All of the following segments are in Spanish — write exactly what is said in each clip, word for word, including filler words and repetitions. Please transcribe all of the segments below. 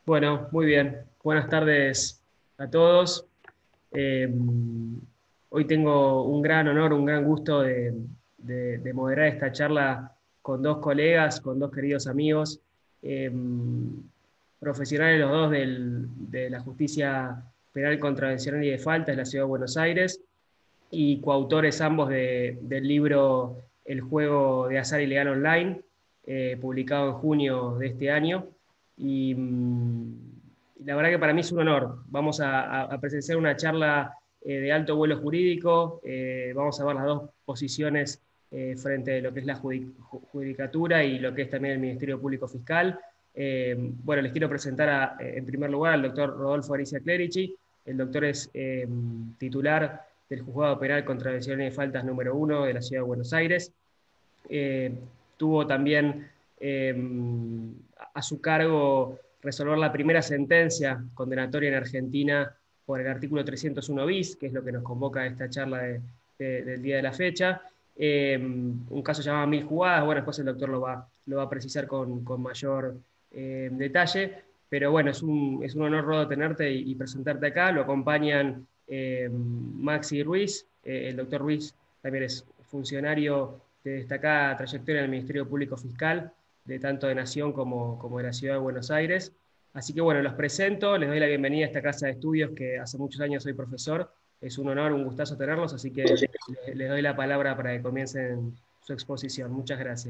Bueno, muy bien. Buenas tardes a todos. Eh, Hoy tengo un gran honor, un gran gusto de, de- de moderar esta charla con dos colegas, con dos queridos amigos, eh, profesionales los dos del- de la justicia penal contravencional y de faltas de la Ciudad de Buenos Aires, y coautores ambos de- del libro El juego de azar ilegal online, eh, publicado en junio de este año. Y, mm, y la verdad que para mí es un honor. Vamos a, a- a presenciar una charla eh, de alto vuelo jurídico. Eh, vamos a ver las dos posiciones eh, frente a lo que es la judi- ju- judicatura y lo que es también el Ministerio Público Fiscal. Eh, bueno, les quiero presentar a, en primer lugar al doctor Rodolfo Aricia Clerici. El doctor es eh, titular del Juzgado Penal Contravenciones y Faltas número uno de la Ciudad de Buenos Aires. Eh, Tuvo también eh, a su cargo resolver la primera sentencia condenatoria en Argentina por el artículo trescientos uno bis, que es lo que nos convoca a esta charla de, de, del día de la fecha. Eh, un caso llamado Mil Jugadas. Bueno, después el doctor lo va, lo va a precisar con, con mayor eh, detalle, pero bueno, es un, es un honor, Rodo, tenerte y, y presentarte acá. Lo acompañan eh, Maxi Ruiz. Eh, el doctor Ruiz también es funcionario de destacada trayectoria en el Ministerio Público Fiscal, de tanto de Nación como, como de la Ciudad de Buenos Aires. Así que bueno, los presento, les doy la bienvenida a esta casa de estudios que hace muchos años soy profesor. Es un honor, un gustazo tenerlos, así que les, les doy la palabra para que comiencen su exposición. Muchas gracias.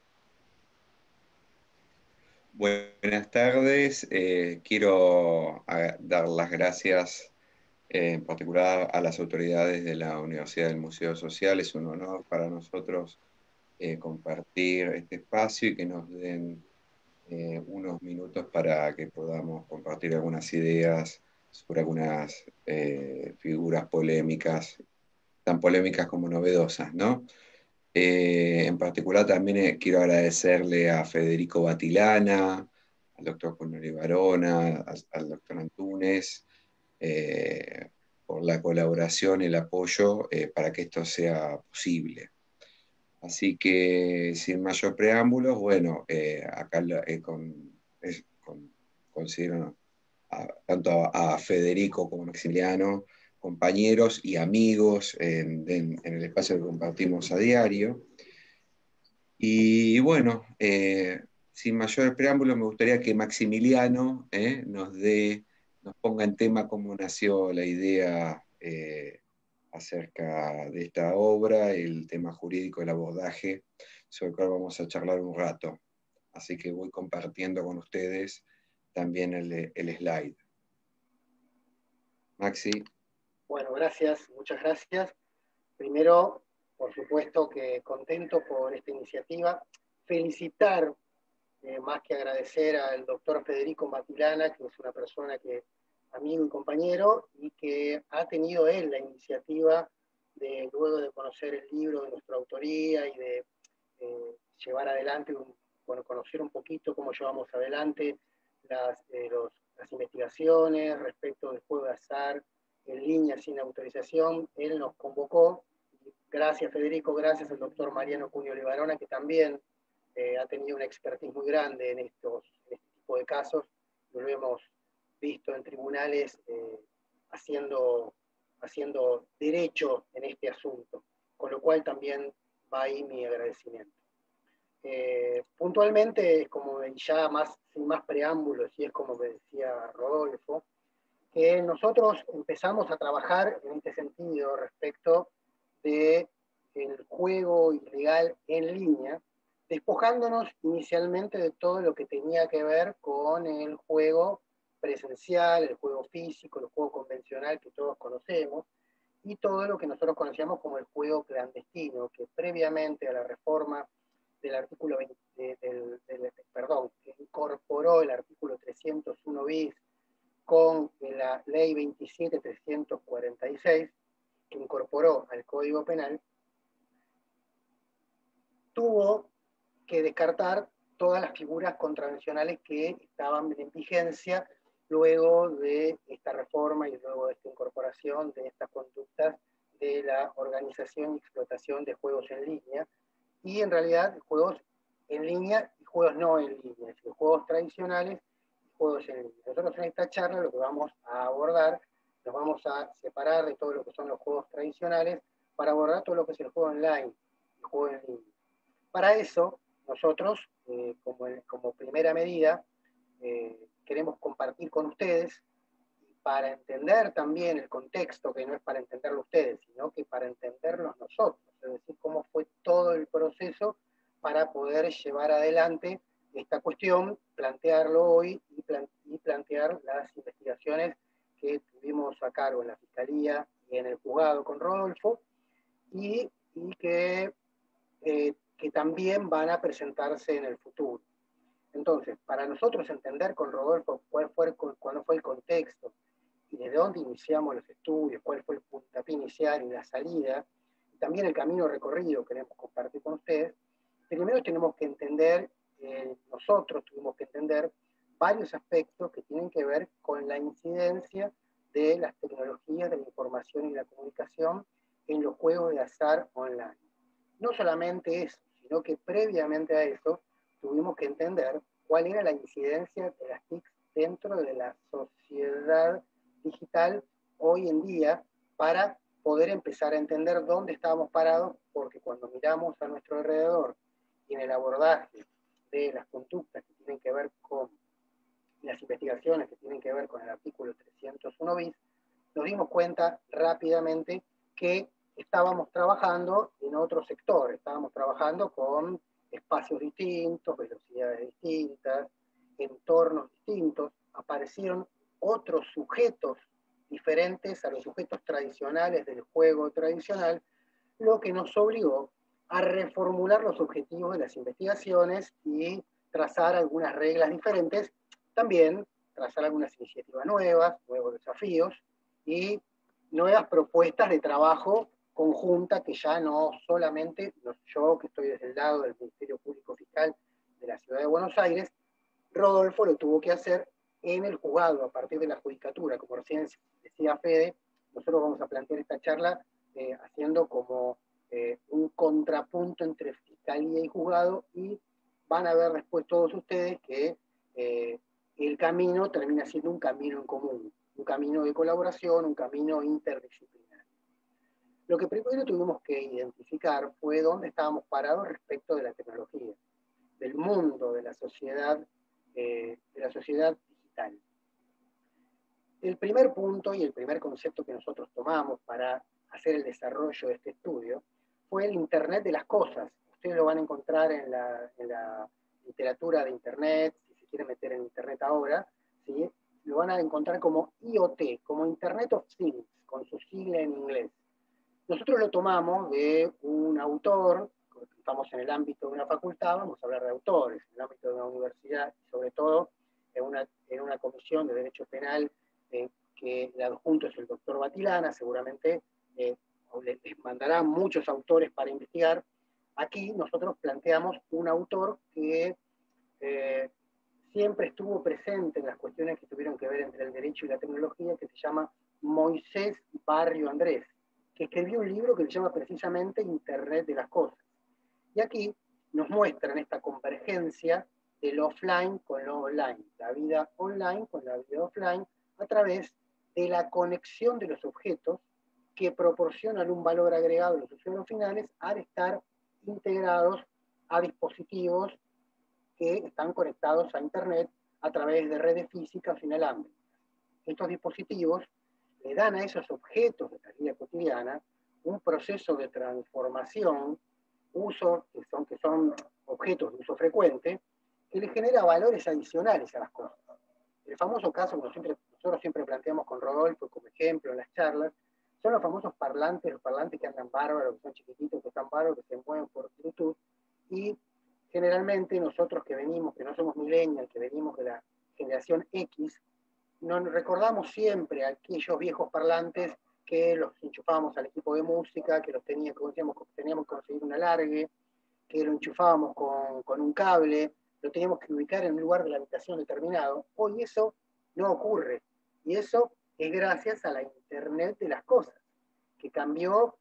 Buenas tardes. Eh, quiero a- dar las gracias eh, en particular a las autoridades de la Universidad del Museo Social. Es un honor para nosotros eh, compartir este espacio y que nos den eh, unos minutos para que podamos compartir algunas ideas sobre algunas eh, figuras polémicas, tan polémicas como novedosas, ¿no? Eh, en particular también eh, quiero agradecerle a Federico Batilana, al doctor Cornelio Barona, al, al doctor Antunes, eh, por la colaboración y el apoyo eh, para que esto sea posible. Así que sin mayor preámbulos, bueno, eh, acá eh, con, es, con, considero a, tanto a, a Federico como a Maximiliano, compañeros y amigos en, en, en el espacio que compartimos a diario. Y bueno, eh, sin mayor preámbulo, me gustaría que Maximiliano eh, nos dé, nos ponga en tema cómo nació la idea eh, acerca de esta obra, el tema jurídico, el abordaje, sobre el cual vamos a charlar un rato. Así que voy compartiendo con ustedes también el, el slide. Maxi. Bueno, gracias, muchas gracias. Primero, por supuesto que contento por esta iniciativa. Felicitar, eh, más que agradecer al doctor Federico Matilana, que es una persona que, amigo y compañero, y que ha tenido él la iniciativa de, luego de conocer el libro de nuestra autoría y de eh, llevar adelante, un, bueno, conocer un poquito cómo llevamos adelante las, eh, los, las investigaciones respecto del juego de azar en línea sin autorización. Él nos convocó. Gracias, Federico, gracias al doctor Mariano Cunio Libarona, que también eh, ha tenido una expertise muy grande en, estos, en este tipo de casos. Lo hemos visto en tribunales eh, haciendo, haciendo derecho en este asunto, con lo cual también va ahí mi agradecimiento. Eh, puntualmente, como ya más, sin más preámbulos, y es como me decía Rodolfo, que nosotros empezamos a trabajar en este sentido respecto del juego ilegal en línea, despojándonos inicialmente de todo lo que tenía que ver con el juego presencial, el juego físico, el juego convencional que todos conocemos, y todo lo que nosotros conocíamos como el juego clandestino, que previamente a la reforma del artículo veinte, del, del, perdón, que incorporó el artículo trescientos uno bis con la ley veintisiete mil trescientos cuarenta y seis, que incorporó al Código Penal, tuvo que descartar todas las figuras contravencionales que estaban en vigencia luego de esta reforma y luego de esta incorporación de estas conductas de la organización y explotación de juegos en línea, y en realidad juegos en línea y juegos no en línea, es decir, juegos tradicionales y juegos en línea. Nosotros en esta charla lo que vamos a abordar, nos vamos a separar de todo lo que son los juegos tradicionales para abordar todo lo que es el juego online, el juego en línea. Para eso, nosotros, eh, como, el, como primera medida, eh, queremos compartir con ustedes, para entender también el contexto, que no es para entenderlo ustedes, sino que para entenderlos nosotros, es decir, cómo fue todo el proceso para poder llevar adelante esta cuestión, plantearlo hoy y, plan y plantear las investigaciones que tuvimos a cargo en la Fiscalía y en el juzgado con Rodolfo, y, y que, eh, que también van a presentarse en el futuro. Entonces, para nosotros entender con Rodolfo cuál fue, cuál fue el contexto, y desde dónde iniciamos los estudios, cuál fue el puntapié inicial y la salida, y también el camino recorrido que queremos compartir con ustedes, primero tenemos que entender, eh, nosotros tuvimos que entender varios aspectos que tienen que ver con la incidencia de las tecnologías de la información y la comunicación en los juegos de azar online. No solamente eso, sino que previamente a eso tuvimos que entender cuál era la incidencia de las T I Cs dentro de la sociedad digital hoy en día, para poder empezar a entender dónde estábamos parados, porque cuando miramos a nuestro alrededor y en el abordaje de las conductas que tienen que ver con las investigaciones que tienen que ver con el artículo trescientos uno bis, nos dimos cuenta rápidamente que estábamos trabajando en otro sector, estábamos trabajando con espacios distintos, velocidades distintas, entornos distintos, aparecieron otros sujetos diferentes a los sujetos tradicionales del juego tradicional, lo que nos obligó a reformular los objetivos de las investigaciones y trazar algunas reglas diferentes, también trazar algunas iniciativas nuevas, nuevos desafíos y nuevas propuestas de trabajo conjunta, que ya no solamente yo, que estoy desde el lado del Ministerio Público Fiscal de la Ciudad de Buenos Aires, Rodolfo lo tuvo que hacer en el juzgado a partir de la judicatura. Como recién decía Fede, nosotros vamos a plantear esta charla eh, haciendo como eh, un contrapunto entre fiscalía y juzgado, y van a ver después todos ustedes que eh, el camino termina siendo un camino en común, un camino de colaboración, un camino interdisciplinario. Lo que primero tuvimos que identificar fue dónde estábamos parados respecto de la tecnología, del mundo, de la sociedad, eh, de la sociedad digital. El primer punto y el primer concepto que nosotros tomamos para hacer el desarrollo de este estudio fue el Internet de las cosas. Ustedes lo van a encontrar en la, en la literatura de Internet, si se quieren meter en Internet ahora, ¿sí? Lo van a encontrar como I O T, como Internet of Things, con su sigla en inglés. Nosotros lo tomamos de un autor, estamos en el ámbito de una facultad, vamos a hablar de autores, en el ámbito de una universidad, y sobre todo en una, en una comisión de Derecho Penal, eh, que el adjunto es el doctor Batilana, seguramente eh, les mandará muchos autores para investigar. Aquí nosotros planteamos un autor que eh, siempre estuvo presente en las cuestiones que tuvieron que ver entre el derecho y la tecnología, que se llama Moisés Barrio Andrés, que escribió un libro que se llama precisamente Internet de las Cosas. Y aquí nos muestran esta convergencia del offline con lo online, la vida online con la vida offline, a través de la conexión de los objetos que proporcionan un valor agregado a los usuarios finales al estar integrados a dispositivos que están conectados a Internet a través de redes físicas inalámbricas. Estos dispositivos le dan a esos objetos de la vida cotidiana un proceso de transformación, uso, que son, que son objetos de uso frecuente, que le genera valores adicionales a las cosas. El famoso caso que nosotros, nosotros siempre planteamos con Rodolfo como ejemplo en las charlas, son los famosos parlantes, los parlantes que andan bárbaros, que son chiquititos, que están bárbaros, que se mueven por Bluetooth, y generalmente nosotros que venimos, que no somos millennials, que venimos de la generación X, nos recordamos siempre a aquellos viejos parlantes que los enchufábamos al equipo de música, que los teníamos, como decíamos, teníamos que conseguir un alargue, que lo enchufábamos con, con un cable, lo teníamos que ubicar en un lugar de la habitación determinado. Hoy eso no ocurre, y eso es gracias a la Internet de las cosas, que cambió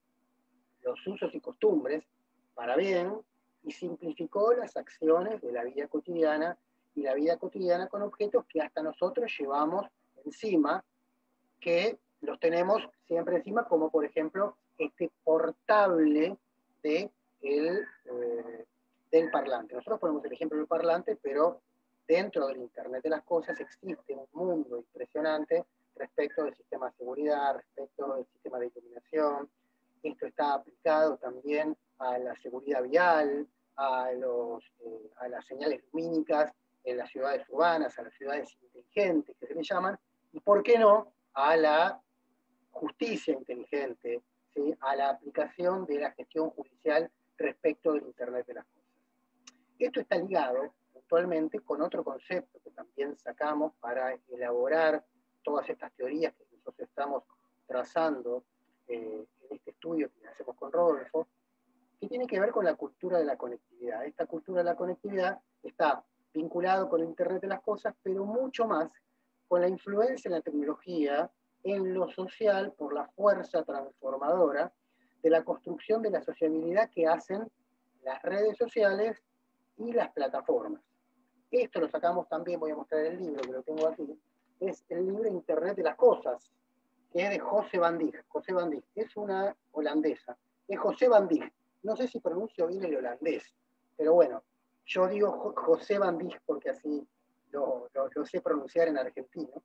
los usos y costumbres para bien y simplificó las acciones de la vida cotidiana y la vida cotidiana con objetos que hasta nosotros llevamos encima, que los tenemos siempre encima, como por ejemplo este portable de el, eh, del parlante. Nosotros ponemos el ejemplo del parlante, pero dentro del Internet de las cosas existe un mundo impresionante respecto del sistema de seguridad, respecto del sistema de iluminación. Esto está aplicado también a la seguridad vial, a, los, eh, a las señales lumínicas en las ciudades urbanas, a las ciudades inteligentes que se le llaman, y por qué no, a la justicia inteligente, ¿sí? A la aplicación de la gestión judicial respecto del Internet de las cosas. Esto está ligado puntualmente con otro concepto que también sacamos para elaborar todas estas teorías que nosotros estamos trazando eh, en este estudio que hacemos con Rodolfo, que tiene que ver con la cultura de la conectividad. Esta cultura de la conectividad está vinculado con el Internet de las cosas, pero mucho más con la influencia de la tecnología en lo social por la fuerza transformadora de la construcción de la sociabilidad que hacen las redes sociales y las plataformas. Esto lo sacamos también, voy a mostrar el libro que lo tengo aquí, es el libro Internet de las Cosas, que es de José van Dijk. José van Dijk es una holandesa, es José van Dijk. No sé si pronuncio bien el holandés, pero bueno, yo digo José van Dijk porque así lo, lo, lo sé pronunciar en argentino.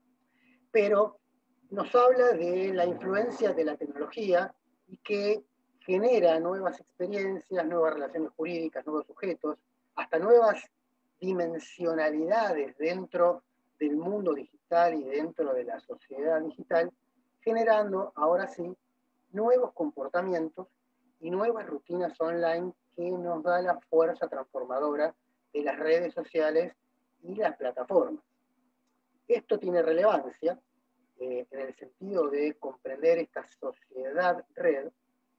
Pero nos habla de la influencia de la tecnología y que genera nuevas experiencias, nuevas relaciones jurídicas, nuevos sujetos, hasta nuevas dimensionalidades dentro del mundo digital y dentro de la sociedad digital, generando ahora sí nuevos comportamientos y nuevas rutinas online que nos da la fuerza transformadora de las redes sociales y las plataformas. Esto tiene relevancia eh, en el sentido de comprender esta sociedad red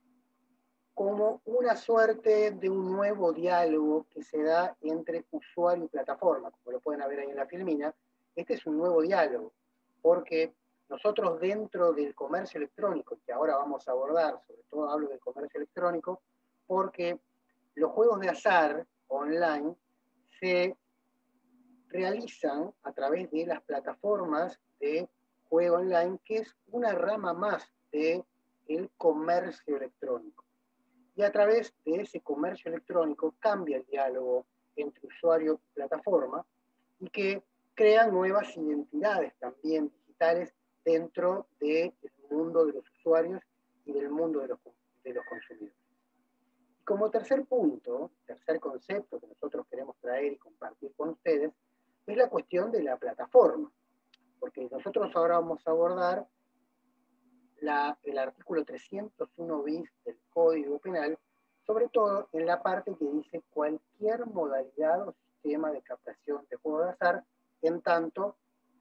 como una suerte de un nuevo diálogo que se da entre usuario y plataforma, como lo pueden ver ahí en la filmina. Este es un nuevo diálogo, porque nosotros dentro del comercio electrónico, que ahora vamos a abordar, sobre todo hablo del comercio electrónico, porque los juegos de azar online se realizan a través de las plataformas de juego online, que es una rama más del comercio electrónico. Y a través de ese comercio electrónico cambia el diálogo entre usuario y plataforma y que crea nuevas identidades también digitales dentro del mundo de los usuarios y del mundo de los, de los consumidores. Y como tercer punto, tercer concepto que nosotros queremos traer y compartir con ustedes, es la cuestión de la plataforma, porque nosotros ahora vamos a abordar la, el artículo trescientos uno bis del Código Penal, sobre todo en la parte que dice cualquier modalidad o sistema de captación de juego de azar, en tanto,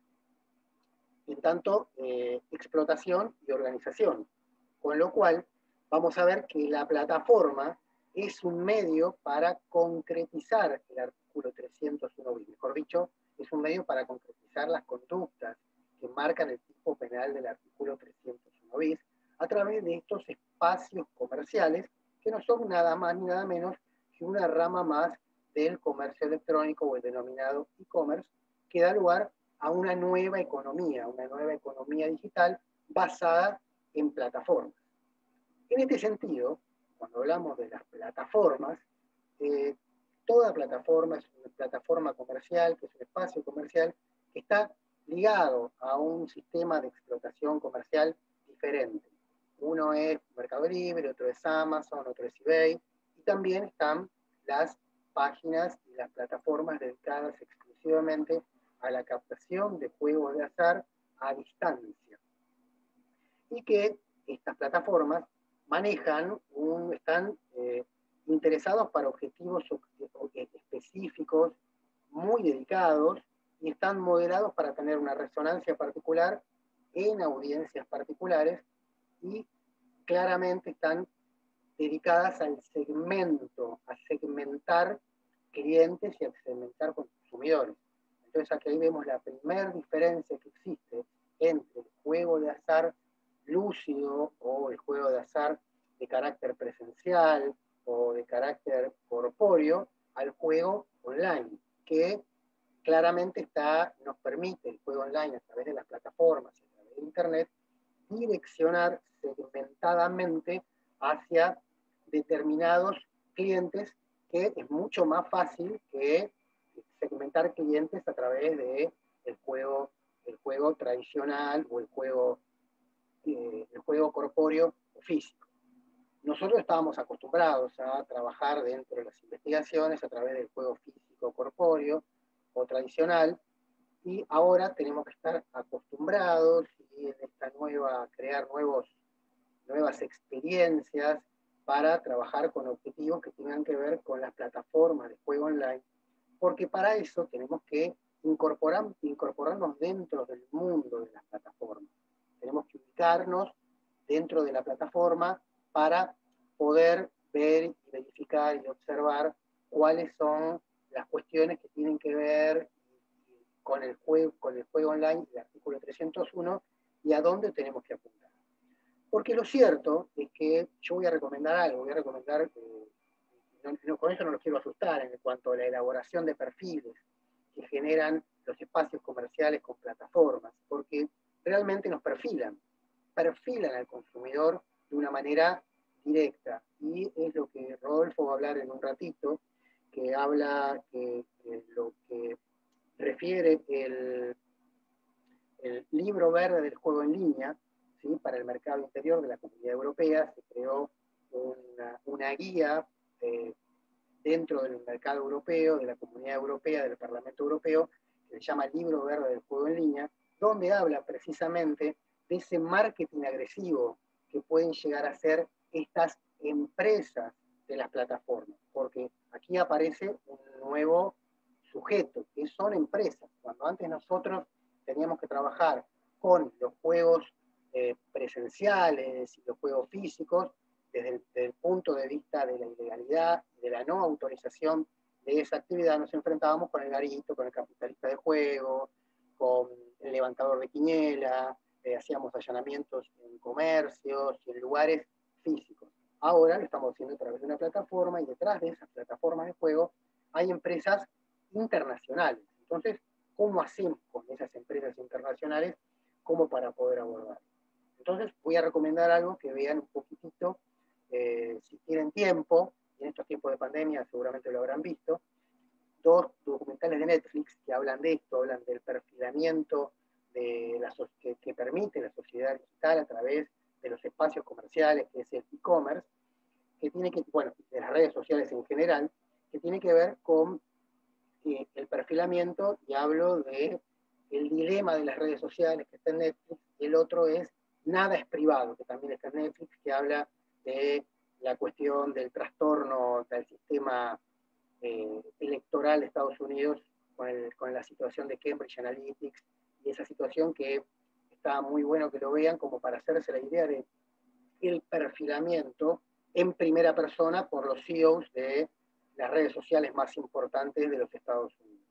en tanto eh, explotación y organización. Con lo cual, vamos a ver que la plataforma es un medio para concretizar el artículo trescientos uno bis, mejor dicho, es un medio para concretizar las conductas que marcan el tipo penal del artículo trescientos uno bis a través de estos espacios comerciales que no son nada más ni nada menos que una rama más del comercio electrónico o el denominado e-commerce, que da lugar a una nueva economía, una nueva economía digital basada en plataformas. En este sentido, cuando hablamos de las plataformas, eh, toda plataforma es una plataforma comercial, que es un espacio comercial que está ligado a un sistema de explotación comercial diferente. Uno es Mercado Libre, otro es Amazon, otro es eBay, y también están las páginas y las plataformas dedicadas exclusivamente a la captación de juegos de azar a distancia. Y que estas plataformas manejan, un, están eh, interesados para objetivos específicos, muy dedicados, y están modelados para tener una resonancia particular en audiencias particulares, y claramente están dedicadas al segmento, a segmentar clientes y a segmentar consumidores. Entonces aquí ahí vemos la primera diferencia que existe entre el juego de azar lúcido o el juego de azar de carácter presencial o de carácter corpóreo al juego online, que claramente está, nos permite el juego online a través de las plataformas y a través de Internet direccionar segmentadamente hacia determinados clientes, que es mucho más fácil que segmentar clientes a través de el juego, el juego tradicional o el juego, eh, el juego corpóreo o físico. Nosotros estábamos acostumbrados a trabajar dentro de las investigaciones a través del juego físico corpóreo o tradicional, y ahora tenemos que estar acostumbrados y en esta nueva, crear nuevos, nuevas experiencias para trabajar con objetivos que tengan que ver con las plataformas de juego online, porque para eso tenemos que incorporar, incorporarnos dentro del mundo de las plataformas. Tenemos que ubicarnos dentro de la plataforma para poder ver y verificar y observar cuáles son las cuestiones que tienen que ver con el juego, con el juego online, el artículo trescientos uno, y a dónde tenemos que apuntar. Porque lo cierto es que yo voy a recomendar algo, voy a recomendar, eh, no, no, con eso no los quiero asustar en cuanto a la elaboración de perfiles que generan los espacios comerciales con plataformas, porque realmente nos perfilan, perfilan al consumidor de una manera directa, y es lo que Rodolfo va a hablar en un ratito, que habla que, que lo que refiere el, el libro verde del juego en línea, ¿sí? Para el mercado interior de la Comunidad Europea. Se creó una, una guía eh, dentro del mercado europeo, de la Comunidad Europea, del Parlamento Europeo, que se llama Libro Verde del Juego en Línea, donde habla precisamente de ese marketing agresivo que pueden llegar a ser estas empresas de las plataformas, porque aquí aparece un nuevo sujeto, que son empresas. Cuando antes nosotros teníamos que trabajar con los juegos eh, presenciales y los juegos físicos, desde el, desde el punto de vista de la ilegalidad, de la no autorización de esa actividad, nos enfrentábamos con el garito, con el capitalista de juego, con el levantador de quiniela, eh, hacíamos allanamientos en comercios y en lugares físicos. Ahora lo estamos haciendo a través de una plataforma, y detrás de esas plataformas de juego hay empresas internacionales. Entonces, ¿cómo hacemos con esas empresas internacionales como para poder abordar? Entonces, voy a recomendar algo que vean un poquitito, eh, si tienen tiempo, y en estos tiempos de pandemia seguramente lo habrán visto, dos documentales de Netflix que hablan de esto, hablan del perfilamiento de la so que, que permite la sociedad digital a través de los espacios comerciales, que es el e-commerce, que tiene que, bueno, de las redes sociales en general, que tiene que ver con eh, el perfilamiento, y hablo de el dilema de las redes sociales que está en Netflix, y el otro es Nada es privado, que también está en Netflix, que habla de la cuestión del trastorno del sistema eh, electoral de Estados Unidos con, el, con la situación de Cambridge Analytics, y esa situación que está muy bueno que lo vean como para hacerse la idea de el perfilamiento en primera persona por los C E Os de las redes sociales más importantes de los Estados Unidos.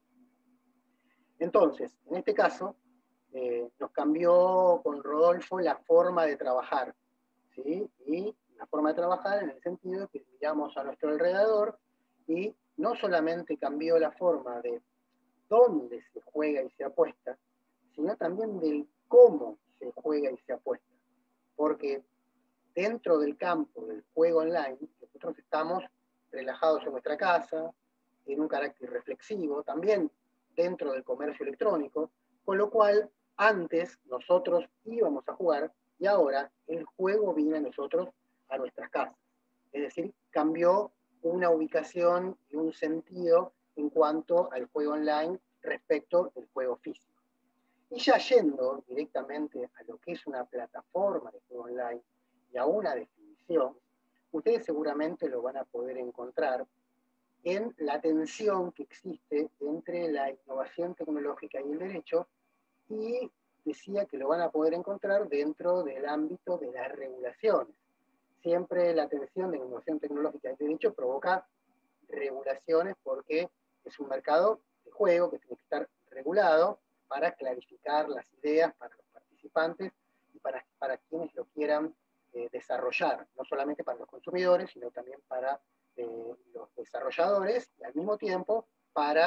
Entonces, en este caso, eh, nos cambió con Rodolfo la forma de trabajar, ¿sí? Y la forma de trabajar en el sentido que miramos a nuestro alrededor, y no solamente cambió la forma de dónde se juega y se apuesta, sino también del cómo se juega y se apuesta. Porque dentro del campo del juego online, nosotros estamos relajados en nuestra casa, en un carácter reflexivo, también dentro del comercio electrónico, con lo cual antes nosotros íbamos a jugar y ahora el juego viene a nosotros, a nuestras casas. Es decir, cambió una ubicación y un sentido en cuanto al juego online respecto del juego físico. Y ya yendo directamente a lo que es una plataforma de juego online y a una definición, ustedes seguramente lo van a poder encontrar en la tensión que existe entre la innovación tecnológica y el derecho, y decía que lo van a poder encontrar dentro del ámbito de las regulaciones. Siempre la tensión de la innovación tecnológica y el derecho provoca regulaciones, porque es un mercado de juego que tiene que estar regulado para clarificar las ideas para los participantes y para, para quienes lo quieran eh, desarrollar, no solamente para los consumidores, sino también para eh, los desarrolladores, y al mismo tiempo para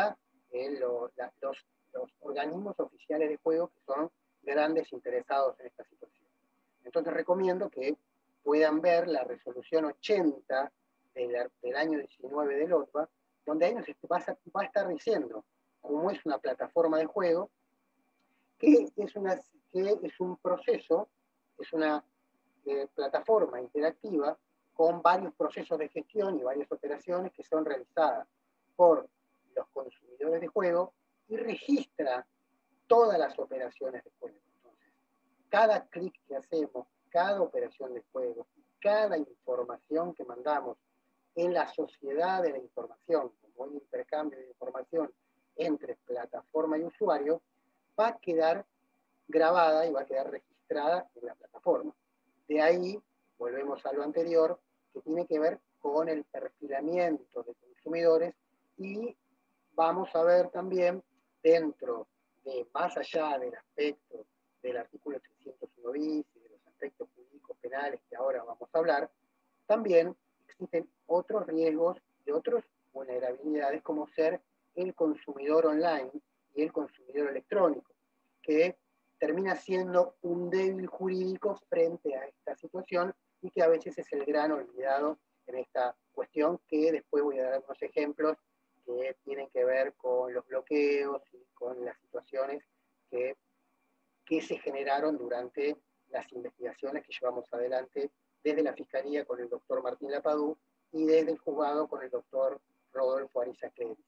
eh, lo, la, los, los organismos oficiales de juego que son grandes interesados en esta situación. Entonces recomiendo que puedan ver la resolución ochenta del, del año diecinueve del O T V A, donde ahí nos va a, va a estar diciendo cómo es una plataforma de juego, que es, una, que es un proceso, es una eh, plataforma interactiva con varios procesos de gestión y varias operaciones que son realizadas por los consumidores de juego y registra todas las operaciones de juego. Entonces, cada clic que hacemos, cada operación de juego, cada información que mandamos en la sociedad de la información, como un intercambio de información entre plataforma y usuario, va a quedar grabada y va a quedar registrada en la plataforma. De ahí, volvemos a lo anterior, que tiene que ver con el perfilamiento de consumidores, y vamos a ver también dentro de, más allá del aspecto del artículo trescientos uno bis y de los aspectos jurídicos penales que ahora vamos a hablar, también existen otros riesgos de otras vulnerabilidades, como ser el consumidor online y el consumidor electrónico, que termina siendo un débil jurídico frente a esta situación y que a veces es el gran olvidado en esta cuestión, que después voy a dar unos ejemplos que tienen que ver con los bloqueos y con las situaciones que, que se generaron durante las investigaciones que llevamos adelante desde la Fiscalía con el doctor Martín Lapadú y desde el juzgado con el doctor Rodolfo Ariza Clerici.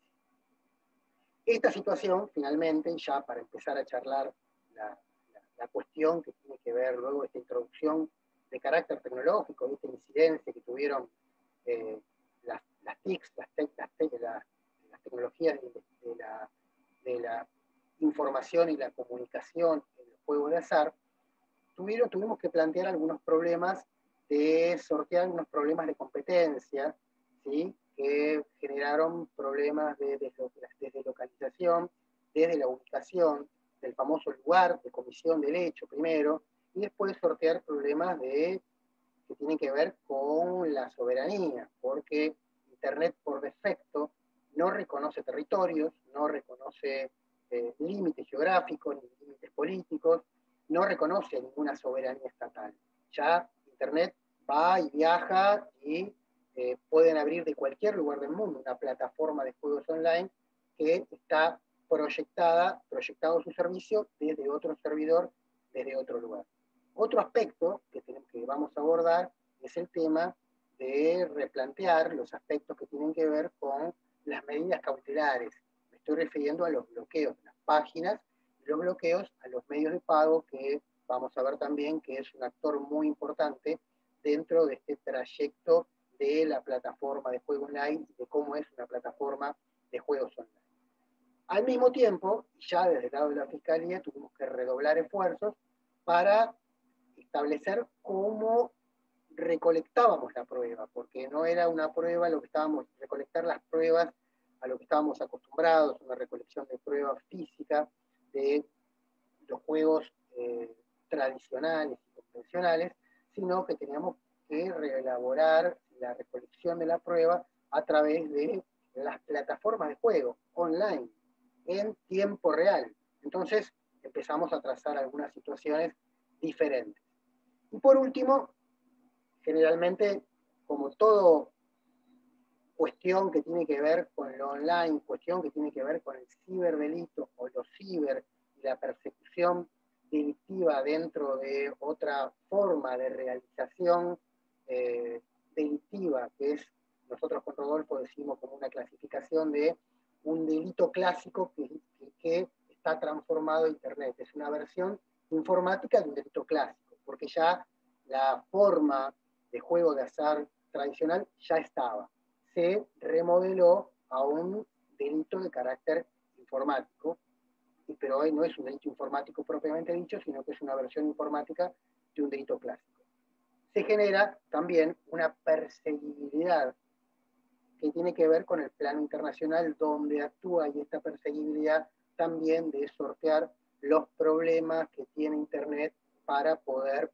Esta situación, finalmente, ya para empezar a charlar la, la, la cuestión que tiene que ver luego de esta introducción de carácter tecnológico, de esta incidencia que tuvieron eh, las, las T I Cs, las, te, las, te, las, las tecnologías de, de, la, de la información y la comunicación en el juego de azar, tuvieron, tuvimos que plantear algunos problemas de sortear algunos problemas de competencia, ¿sí?, que generaron problemas de deslocalización, desde la ubicación del famoso lugar de comisión del hecho primero, y después sortear problemas de, que tienen que ver con la soberanía, porque Internet por defecto no reconoce territorios, no reconoce eh, límites geográficos, ni límites políticos, no reconoce ninguna soberanía estatal. Ya Internet va y viaja y eh, pueden abrir de cualquier lugar del mundo una plataforma de juegos online que está proyectada, proyectado su servicio desde otro servidor, desde otro lugar. Otro aspecto que, tenemos, que vamos a abordar es el tema de replantear los aspectos que tienen que ver con las medidas cautelares. Me estoy refiriendo a los bloqueos de las páginas, los bloqueos a los medios de pago, que vamos a ver también que es un actor muy importante dentro de este trayecto de la plataforma de juego online y de cómo es una plataforma de juegos online. Al mismo tiempo, ya desde el lado de la Fiscalía tuvimos que redoblar esfuerzos para establecer cómo recolectábamos la prueba, porque no era una prueba lo que estábamos, recolectar las pruebas a lo que estábamos acostumbrados, una recolección de pruebas físicas de los juegos eh, tradicionales y convencionales, sino que teníamos que reelaborar la recolección de la prueba a través de las plataformas de juego online en tiempo real. Entonces empezamos a trazar algunas situaciones diferentes. Y por último, generalmente, como todo cuestión que tiene que ver con lo online, cuestión que tiene que ver con el ciberdelito o los ciber y la persecución delictiva dentro de otra forma de realización eh, delictiva, que es, nosotros con Rodolfo decimos como una clasificación de un delito clásico que, que, que está transformado a Internet. Es una versión informática de un delito clásico, porque ya la forma de juego de azar tradicional ya estaba. Se remodeló a un delito de carácter informático, pero hoy no es un delito informático propiamente dicho, sino que es una versión informática de un delito clásico. Se genera también una perseguibilidad que tiene que ver con el plano internacional, donde actúa, y esta perseguibilidad también de sortear los problemas que tiene Internet para poder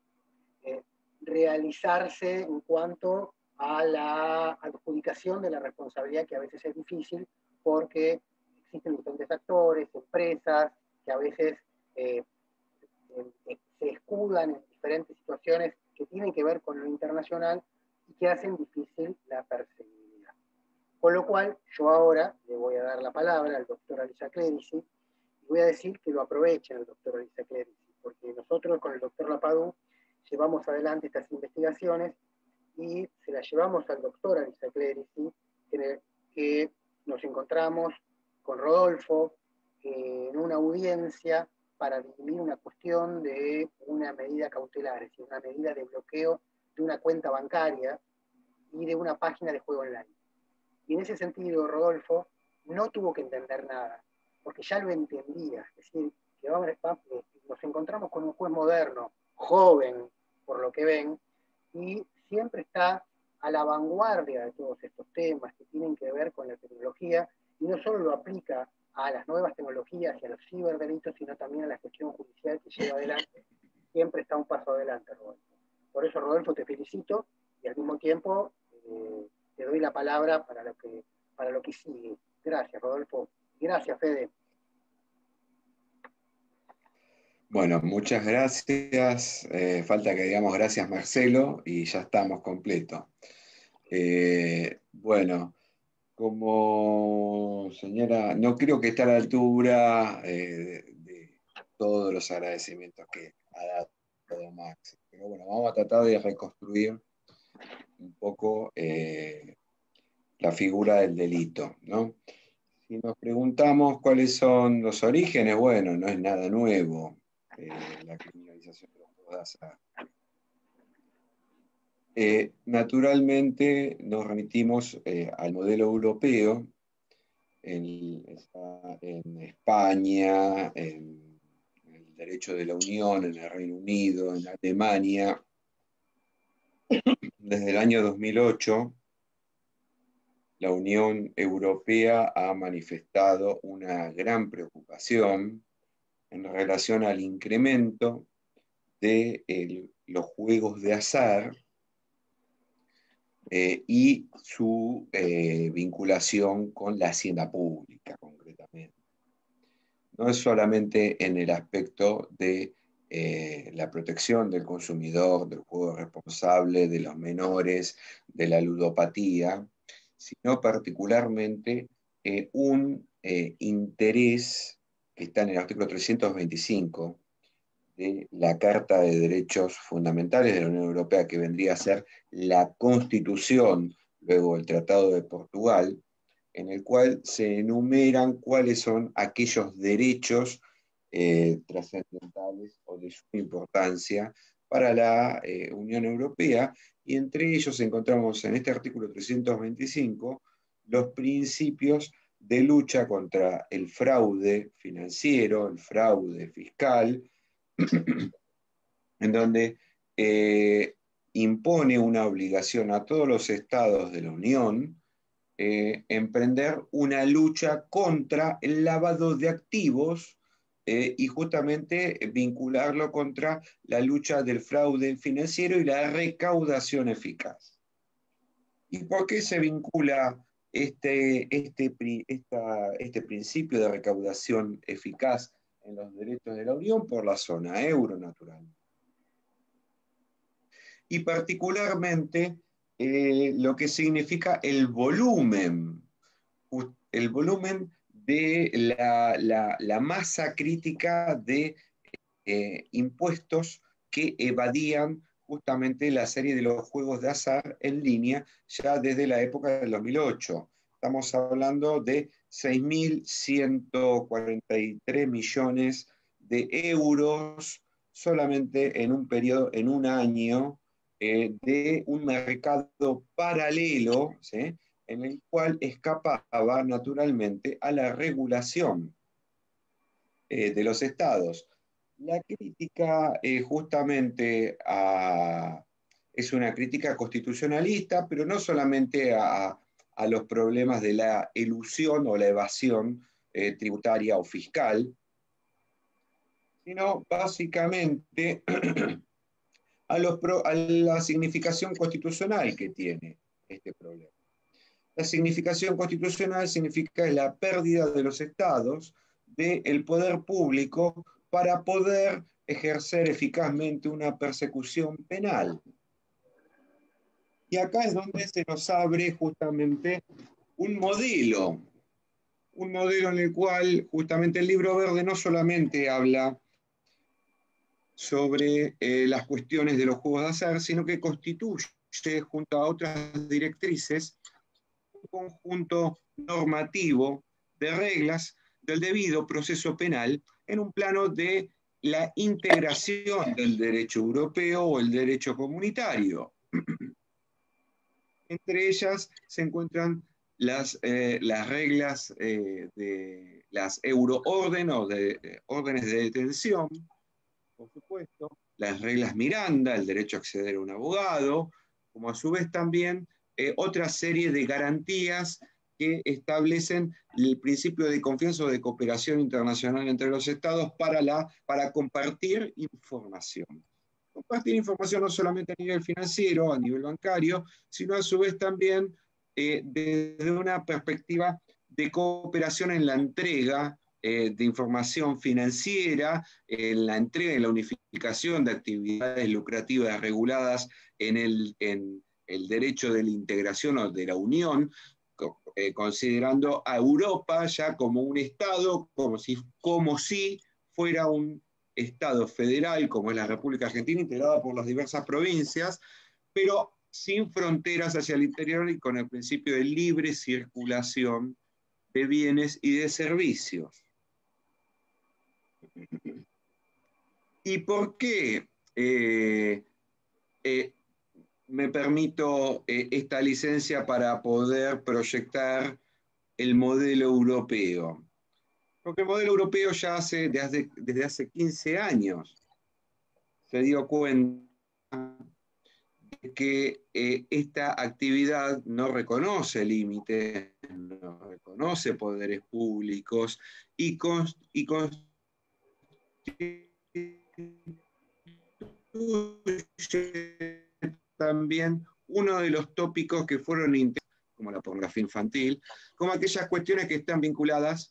eh, realizarse en cuanto a la adjudicación de la responsabilidad, que a veces es difícil porque existen diferentes actores, empresas, que a veces eh, eh, se escudan en diferentes situaciones que tienen que ver con lo internacional y que hacen difícil la perseguibilidad. Con lo cual, yo ahora le voy a dar la palabra al doctor Alisa Clerici y voy a decir que lo aprovechen el doctor Alisa Clerici, porque nosotros con el doctor Lapadú llevamos adelante estas investigaciones y se las llevamos al doctor Alisa Clerici, que, que nos encontramos con Rodolfo eh, en una audiencia para dirimir una cuestión de una medida cautelar, es decir, una medida de bloqueo de una cuenta bancaria y de una página de juego online. Y en ese sentido, Rodolfo no tuvo que entender nada, porque ya lo entendía. Es decir, que vamos, nos encontramos con un juez moderno, joven, por lo que ven, y siempre está a la vanguardia de todos estos temas que tienen que ver con la tecnología, y no solo lo aplica a las nuevas tecnologías y a los ciberdelitos, sino también a la gestión judicial que lleva adelante. Siempre está un paso adelante, Rodolfo. Por eso, Rodolfo, te felicito y al mismo tiempo eh, te doy la palabra para lo que, para lo que sigue. Gracias, Rodolfo. Gracias, Fede. Bueno, muchas gracias. Eh, falta que digamos gracias, Marcelo, y ya estamos completos. Eh, bueno, como señora, no creo que esté a la altura eh, de, de todos los agradecimientos que ha dado Max. Pero bueno, vamos a tratar de reconstruir un poco eh, la figura del delito, ¿no? Si nos preguntamos cuáles son los orígenes, bueno, no es nada nuevo eh, la criminalización de los juegos de azar. Eh, naturalmente nos remitimos eh, al modelo europeo, en, en España, en el derecho de la Unión, en el Reino Unido, en Alemania. Desde el año dos mil ocho, la Unión Europea ha manifestado una gran preocupación en relación al incremento de el, los juegos de azar eh, y su eh, vinculación con la hacienda pública, concretamente. No es solamente en el aspecto de eh, la protección del consumidor, del juego responsable, de los menores, de la ludopatía, sino particularmente eh, un eh, interés que está en el artículo trescientos veinticinco de la Carta de Derechos Fundamentales de la Unión Europea, que vendría a ser la Constitución, luego el Tratado de Portugal, en el cual se enumeran cuáles son aquellos derechos eh, trascendentales o de suma importancia para la eh, Unión Europea, y entre ellos encontramos en este artículo trescientos veinticinco los principios de lucha contra el fraude financiero, el fraude fiscal, en donde eh, impone una obligación a todos los estados de la Unión eh, emprender una lucha contra el lavado de activos eh, y justamente vincularlo contra la lucha del fraude financiero y la recaudación eficaz. ¿Y por qué se vincula este, este, esta, este principio de recaudación eficaz en los derechos de la Unión? Por la zona euro, naturalmente. Y particularmente eh, lo que significa el volumen, el volumen de la, la, la masa crítica de eh, impuestos que evadían justamente la serie de los juegos de azar en línea ya desde la época del dos mil ocho. Estamos hablando de seis mil ciento cuarenta y tres millones de euros solamente en un periodo, en un año, eh, de un mercado paralelo, ¿sí?, en el cual escapaba naturalmente a la regulación eh, de los estados. La crítica eh, justamente a, es una crítica constitucionalista, pero no solamente a, a los problemas de la elusión o la evasión eh, tributaria o fiscal, sino básicamente a, los pro, a la significación constitucional que tiene este problema. La significación constitucional significa la pérdida de los estados del poder público para poder ejercer eficazmente una persecución penal. Y acá es donde se nos abre justamente un modelo, un modelo en el cual justamente el Libro Verde no solamente habla sobre eh, las cuestiones de los juegos de azar, sino que constituye, junto a otras directrices, un conjunto normativo de reglas del debido proceso penal en un plano de la integración del derecho europeo o el derecho comunitario. Entre ellas se encuentran las, eh, las reglas eh, de las euroorden o de eh, órdenes de detención, por supuesto, las reglas Miranda, el derecho a acceder a un abogado, como a su vez también eh, otra serie de garantías que establecen el principio de confianza o de cooperación internacional entre los estados para, la, para compartir información. Compartir información no solamente a nivel financiero, a nivel bancario, sino a su vez también eh, desde una perspectiva de cooperación en la entrega eh, de información financiera, en la entrega y la unificación de actividades lucrativas reguladas en el, en el derecho de la integración o de la unión, eh, considerando a Europa ya como un Estado, como si, como si fuera un Estado federal, como es la República Argentina, integrada por las diversas provincias, pero sin fronteras hacia el interior y con el principio de libre circulación de bienes y de servicios. ¿Y por qué eh, eh, me permito eh, esta licencia para poder proyectar el modelo europeo? Porque el modelo europeo ya hace, desde, desde hace quince años se dio cuenta de que eh, esta actividad no reconoce límites, no reconoce poderes públicos y, const, y constituye también uno de los tópicos que fueron integrados, como la pornografía infantil, como aquellas cuestiones que están vinculadas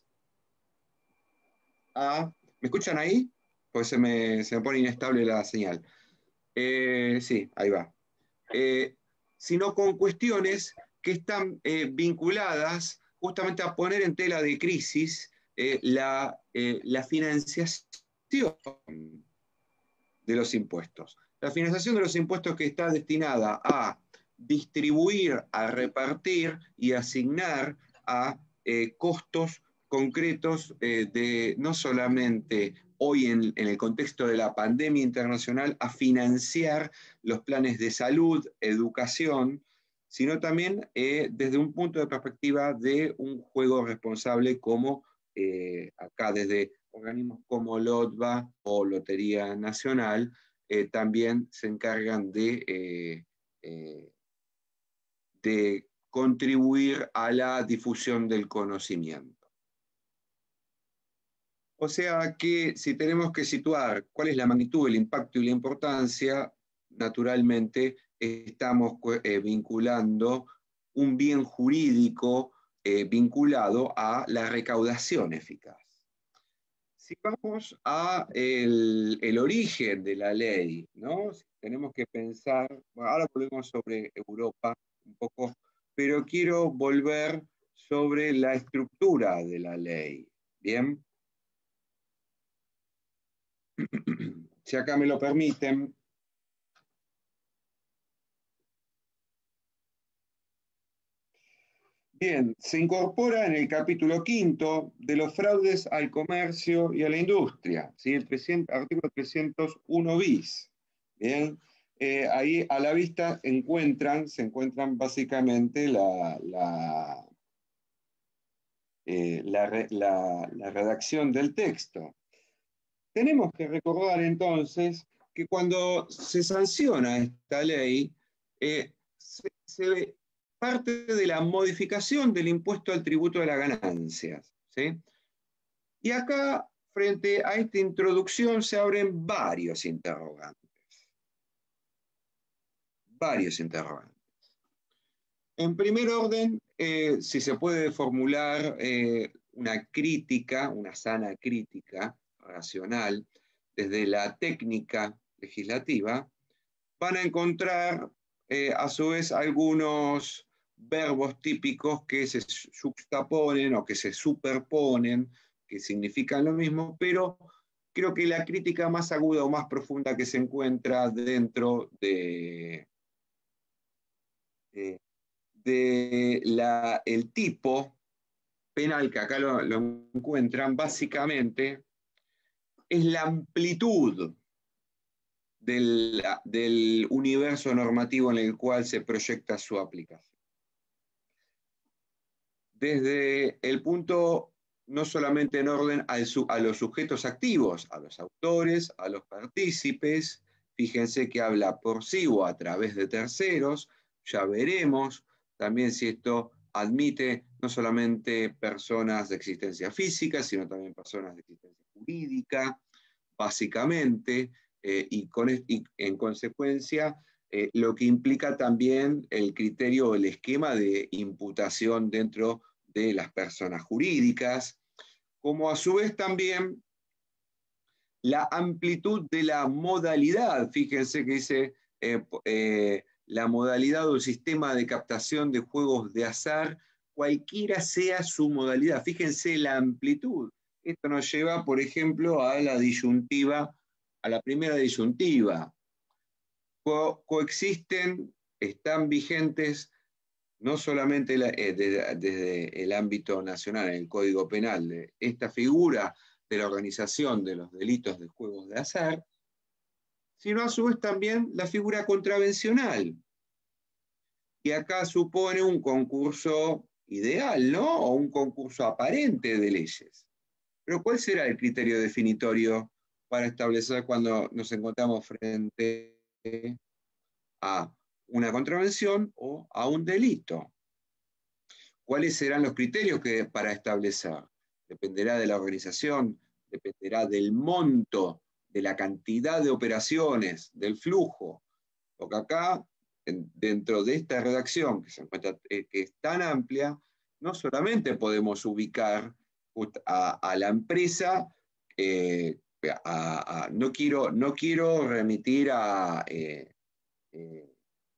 a... ¿Me escuchan ahí? Pues se me, se me pone inestable la señal. Eh, sí, ahí va. Eh, sino con cuestiones que están eh, vinculadas justamente a poner en tela de crisis eh, la, eh, la financiación de los impuestos. La financiación de los impuestos que está destinada a distribuir, a repartir y asignar a eh, costos concretos eh, de no solamente hoy en, en el contexto de la pandemia internacional, a financiar los planes de salud, educación, sino también eh, desde un punto de perspectiva de un juego responsable como eh, acá desde organismos como LOTBA o Lotería Nacional, eh, también se encargan de, eh, eh, de contribuir a la difusión del conocimiento. O sea que si tenemos que situar cuál es la magnitud, el impacto y la importancia, naturalmente estamos eh, vinculando un bien jurídico eh, vinculado a la recaudación eficaz. Si vamos a el, el origen de la ley, ¿no? Tenemos que pensar, bueno, ahora volvemos sobre Europa un poco, pero quiero volver sobre la estructura de la ley, ¿bien? Si acá me lo permiten. Bien, se incorpora en el capítulo quinto de los fraudes al comercio y a la industria, ¿sí? El trescientos, artículo trescientos uno bis. Bien, eh, ahí a la vista encuentran, se encuentran básicamente la, la, eh, la, la, la redacción del texto. Tenemos que recordar entonces que cuando se sanciona esta ley, eh, se, se parte de la modificación del impuesto al tributo de las ganancias, ¿sí? Y acá, frente a esta introducción, se abren varios interrogantes. Varios interrogantes. En primer orden, eh, si se puede formular eh, una crítica, una sana crítica racional, desde la técnica legislativa, van a encontrar eh, a su vez algunos verbos típicos que se juxtaponen o que se superponen, que significan lo mismo, pero creo que la crítica más aguda o más profunda que se encuentra dentro de, de, de la, el tipo penal, que acá lo, lo encuentran, básicamente es la amplitud del, del universo normativo en el cual se proyecta su aplicación. Desde el punto, no solamente en orden a, el, a los sujetos activos, a los autores, a los partícipes, fíjense que habla por sí o a través de terceros, ya veremos también si esto admite no solamente personas de existencia física, sino también personas de existencia jurídica, básicamente, eh, y, con, y en consecuencia, eh, lo que implica también el criterio o el esquema de imputación dentro de las personas jurídicas, como a su vez también la amplitud de la modalidad. Fíjense que dice eh, eh, la modalidad o el sistema de captación de juegos de azar, cualquiera sea su modalidad. Fíjense la amplitud. Esto nos lleva, por ejemplo, a la disyuntiva, a la primera disyuntiva. Co coexisten, están vigentes, no solamente la, eh, desde, desde el ámbito nacional, en el Código Penal, de esta figura de la organización de los delitos de juegos de azar, sino a su vez también la figura contravencional. Y acá supone un concurso ideal, ¿no? O un concurso aparente de leyes. Pero ¿cuál será el criterio definitorio para establecer cuando nos encontramos frente a una contravención o a un delito? ¿Cuáles serán los criterios que, para establecer? Dependerá de la organización, dependerá del monto, de la cantidad de operaciones, del flujo. Porque acá, en, dentro de esta redacción, que, se encuentra, eh, que es tan amplia, no solamente podemos ubicar a, a la empresa, eh, a, a, no, quiero, no quiero remitir a... Eh, eh,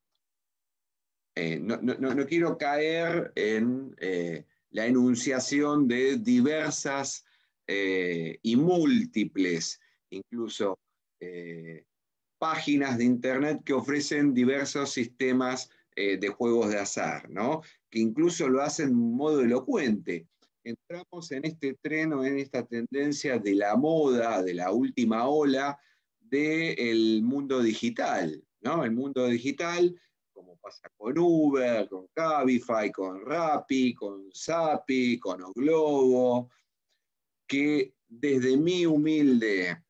Eh, no, no, no quiero caer en eh, la enunciación de diversas eh, y múltiples, incluso eh, páginas de Internet que ofrecen diversos sistemas eh, de juegos de azar, ¿no? Que incluso lo hacen de un modo elocuente. Entramos en este tren o en esta tendencia de la moda, de la última ola del mundo digital, ¿no? El mundo digital, como pasa con Uber, con Cabify, con Rappi, con Zappi, con Oglobo, que desde mi humilde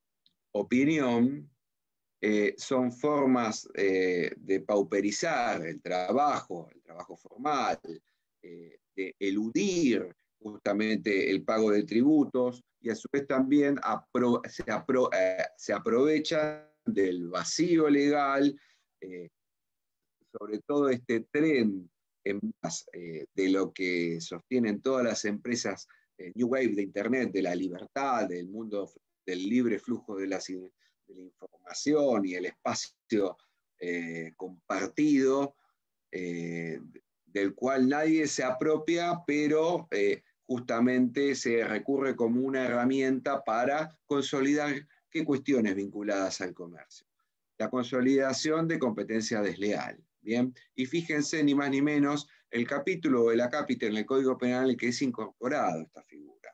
opinión eh, son formas eh, de pauperizar el trabajo, el trabajo formal, eh, de eludir justamente el pago de tributos y a su vez también apro se, apro eh, se aprovechan del vacío legal, eh, sobre todo este tren en más eh, de lo que sostienen todas las empresas eh, New Wave de Internet, de la libertad, del mundo del libre flujo de, las, de la información y el espacio eh, compartido, eh, del cual nadie se apropia, pero eh, justamente se recurre como una herramienta para consolidar qué cuestiones vinculadas al comercio. La consolidación de competencia desleal. Bien, y fíjense ni más ni menos el capítulo del acápite en el Código Penal en el que es incorporado esta figura.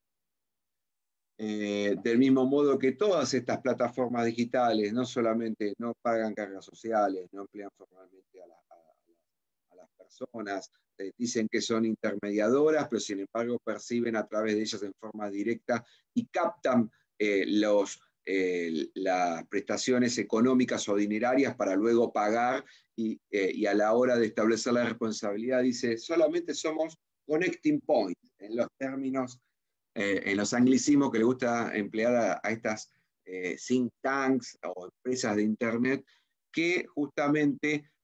Eh, del mismo modo que todas estas plataformas digitales no solamente no pagan cargas sociales, no emplean formalmente a, la, a, a las personas, eh, dicen que son intermediadoras, pero sin embargo perciben a través de ellas en forma directa y captan eh, los Eh, las prestaciones económicas o dinerarias para luego pagar y, eh, y a la hora de establecer la responsabilidad dice solamente somos connecting point en los términos, eh, en los anglicismos que le gusta emplear a, a estas eh, think tanks o empresas de internet que justamente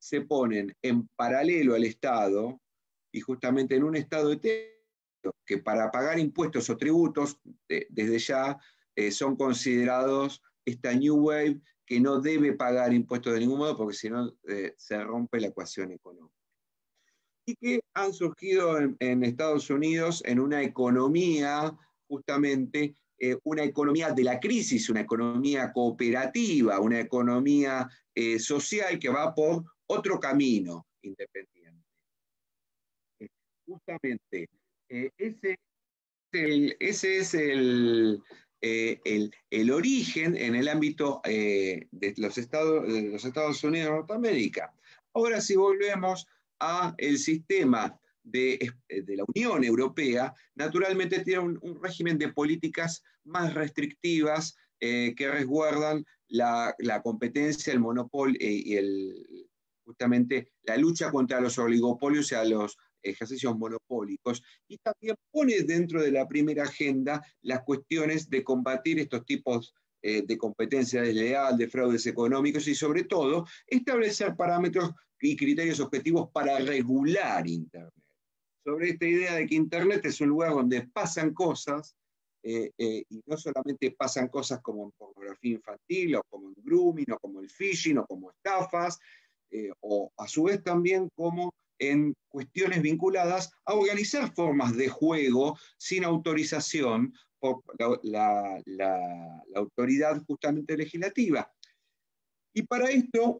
se ponen en paralelo al Estado, y justamente en un Estado de que para pagar impuestos o tributos, de, desde ya, eh, son considerados esta New Wave que no debe pagar impuestos de ningún modo, porque si no eh, se rompe la ecuación económica. Y que han surgido en, en Estados Unidos en una economía, justamente, eh, una economía de la crisis, una economía cooperativa, una economía eh, social que va por otro camino independiente. Eh, justamente, eh, ese, el, ese es el, eh, el, el origen en el ámbito eh, de, los Estados, de los Estados Unidos de Norteamérica. Ahora, si volvemos a el sistema de, de la Unión Europea, naturalmente tiene un, un régimen de políticas más restrictivas eh, que resguardan la, la competencia, el monopolio eh, y el, justamente la lucha contra los oligopolios y a los ejercicios monopólicos, y también pone dentro de la primera agenda las cuestiones de combatir estos tipos eh, de competencia desleal, de fraudes económicos y sobre todo establecer parámetros y criterios objetivos para regular Internet. Sobre esta idea de que Internet es un lugar donde pasan cosas, eh, eh, y no solamente pasan cosas como en pornografía infantil, o como en grooming, o como el phishing, o como estafas, eh, o a su vez también como en cuestiones vinculadas a organizar formas de juego sin autorización por la, la, la, la autoridad justamente legislativa. Y para esto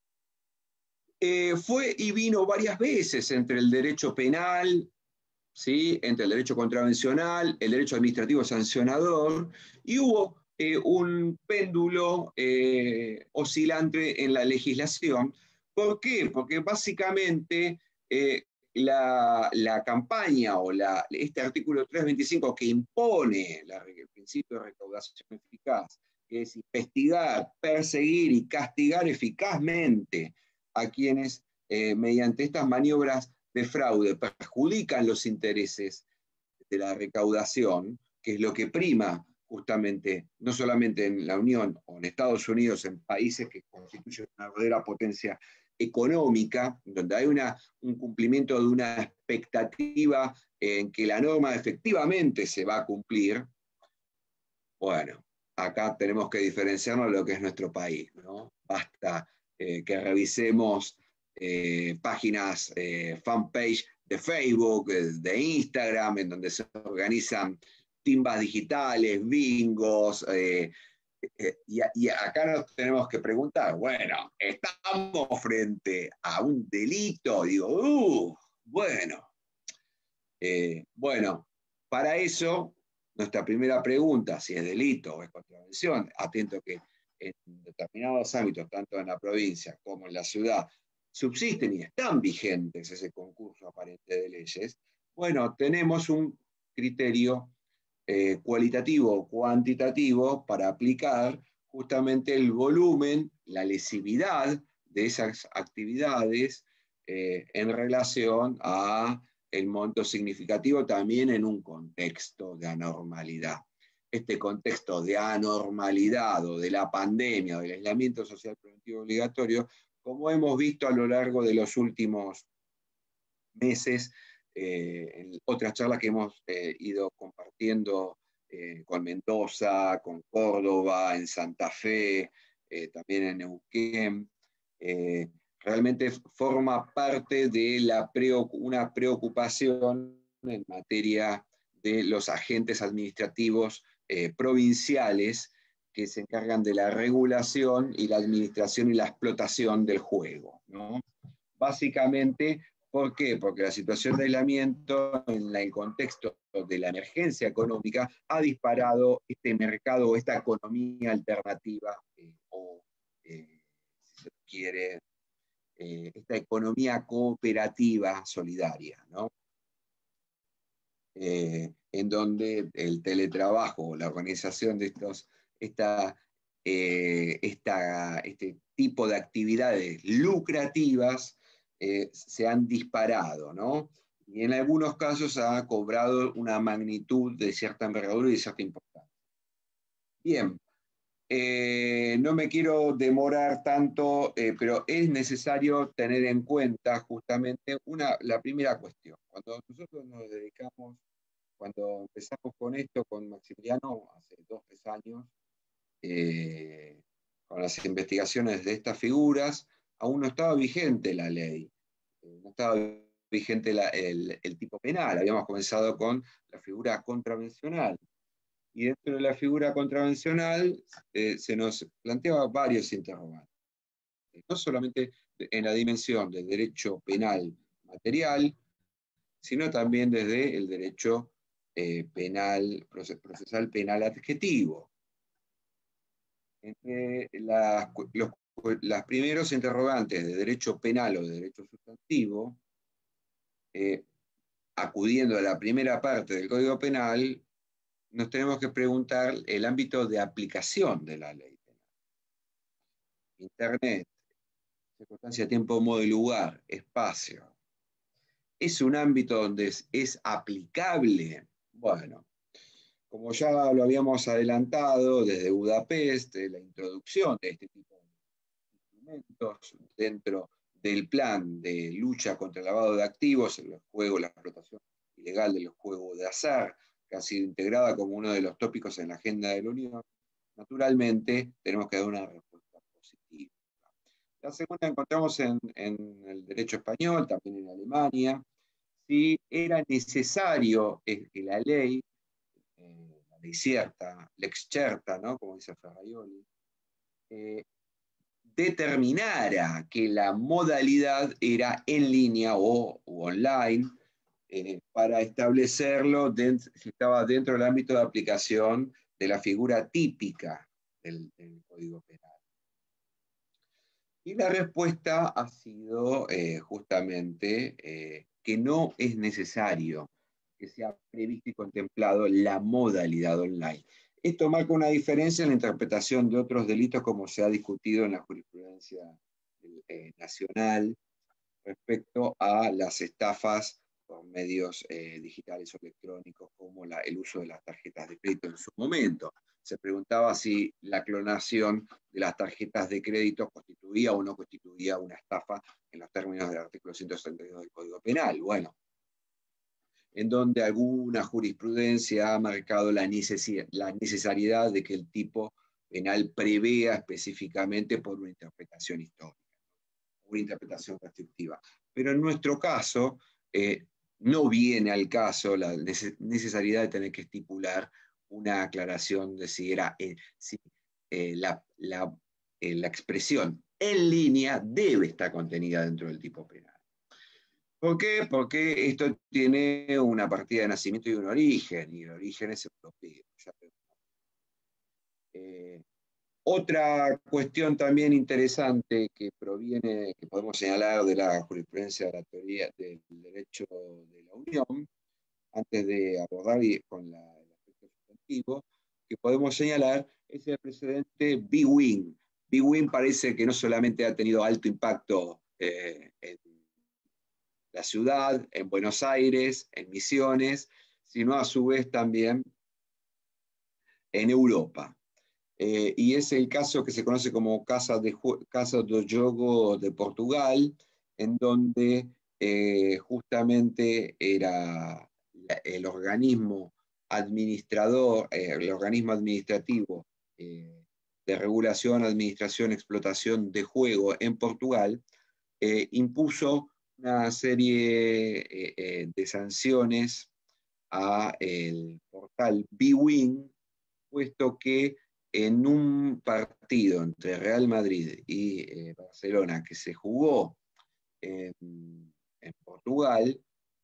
eh, fue y vino varias veces entre el derecho penal, ¿sí? Entre el derecho contravencional, el derecho administrativo sancionador, y hubo eh, un péndulo eh, oscilante en la legislación. ¿Por qué? Porque básicamente eh, la, la campaña o la, este artículo trescientos veinticinco que impone la, el principio de recaudación eficaz, que es investigar, perseguir y castigar eficazmente a quienes eh, mediante estas maniobras de fraude perjudican los intereses de la recaudación, que es lo que prima justamente, no solamente en la Unión o en Estados Unidos, en países que constituyen una verdadera potencia económica, donde hay una, un cumplimiento de una expectativa en que la norma efectivamente se va a cumplir. Bueno, acá tenemos que diferenciarnos de lo que es nuestro país, ¿no? Basta eh, que revisemos eh, páginas, eh, fanpage de Facebook, de Instagram, en donde se organizan timbas digitales, bingos, eh, eh, y, y acá nos tenemos que preguntar, bueno, ¿estamos frente a un delito? Digo, uh, bueno, eh, bueno, para eso, nuestra primera pregunta, si es delito o es contravención, atento que en determinados ámbitos, tanto en la provincia como en la ciudad, subsisten y están vigentes ese concurso aparente de leyes, bueno, tenemos un criterio eh, cualitativo o cuantitativo para aplicar justamente el volumen, la lesividad de esas actividades eh, en relación a el monto significativo también en un contexto de anormalidad. Este contexto de anormalidad o de la pandemia o del aislamiento social preventivo obligatorio, como hemos visto a lo largo de los últimos meses, eh, en otras charlas que hemos eh, ido compartiendo eh, con Mendoza, con Córdoba, en Santa Fe, eh, también en Neuquén, eh, realmente forma parte de la preocup una preocupación en materia de los agentes administrativos eh, provinciales que se encargan de la regulación y la administración y la explotación del juego, ¿no? Básicamente, ¿por qué? Porque la situación de aislamiento en el contexto de la emergencia económica ha disparado este mercado, esta economía alternativa, eh, o, eh, si se quiere, eh, esta economía cooperativa solidaria, ¿no? Eh, en donde el teletrabajo, la organización de estos, esta, eh, esta, este tipo de actividades lucrativas eh, se han disparado, ¿no? Y en algunos casos ha cobrado una magnitud de cierta envergadura y de cierta importancia. Bien, eh, no me quiero demorar tanto, eh, pero es necesario tener en cuenta justamente una, la primera cuestión. Cuando nosotros nos dedicamos, cuando empezamos con esto, con Maximiliano, hace dos, tres años, eh, con las investigaciones de estas figuras, aún no estaba vigente la ley, eh, no estaba vigente la, el, el tipo penal, habíamos comenzado con la figura contravencional. Y dentro de la figura contravencional eh, se nos planteaba varios interrogantes, no solamente en la dimensión del derecho penal material, sino también desde el derecho eh, penal, procesal penal adjetivo. Entre las, los los primeros interrogantes de derecho penal o de derecho sustantivo, eh, acudiendo a la primera parte del Código Penal, nos tenemos que preguntar el ámbito de aplicación de la ley penal. Internet, circunstancia, tiempo, modo y lugar, espacio. ¿Es un ámbito donde es, es aplicable? Bueno, como ya lo habíamos adelantado desde Budapest, la introducción de este tipo de instrumentos dentro del plan de lucha contra el lavado de activos, los juegos, la explotación ilegal de los juegos de azar, que ha sido integrada como uno de los tópicos en la agenda de la Unión, naturalmente tenemos que dar una respuesta positiva. La segunda encontramos en, en el derecho español, también en Alemania, si era necesario que la ley, eh, la ley cierta, lex certa, ¿no? Como dice Ferraioli, eh, determinara que la modalidad era en línea o, o online, eh, para establecerlo dentro, si estaba dentro del ámbito de aplicación de la figura típica del, del Código Penal. Y la respuesta ha sido eh, justamente eh, que no es necesario que sea previsto y contemplado la modalidad online. Esto marca una diferencia en la interpretación de otros delitos, como se ha discutido en la jurisprudencia eh, nacional respecto a las estafas por medios eh, digitales o electrónicos, como la, el uso de las tarjetas de crédito en su momento. Se preguntaba si la clonación de las tarjetas de crédito constituía o no constituía una estafa en los términos del artículo ciento sesenta y dos del Código Penal. Bueno, en donde alguna jurisprudencia ha marcado la, necesi la necesariedad de que el tipo penal prevea específicamente por una interpretación histórica, una interpretación restrictiva. Pero en nuestro caso, eh, no viene al caso la necesidad de tener que estipular una aclaración de si, era, eh, si eh, la, la, eh, la expresión en línea debe estar contenida dentro del tipo penal. ¿Por qué? Porque esto tiene una partida de nacimiento y un origen, y el origen es europeo. Eh, Otra cuestión también interesante que proviene, que podemos señalar de la jurisprudencia de la teoría del derecho de la Unión, antes de abordar con la, el aspecto sustantivo, que podemos señalar es el precedente Bwin. Bwin parece que no solamente ha tenido alto impacto eh, en la ciudad, en Buenos Aires, en Misiones, sino a su vez también en Europa. Eh, y es el caso que se conoce como Casa, de, Casa do Jogo de Portugal, en donde eh, justamente era el organismo administrador, eh, el organismo administrativo eh, de regulación, administración, explotación de juego en Portugal, eh, impuso una serie eh, eh, de sanciones a el portal Bwin, puesto que en un partido entre Real Madrid y eh, Barcelona que se jugó en, en Portugal,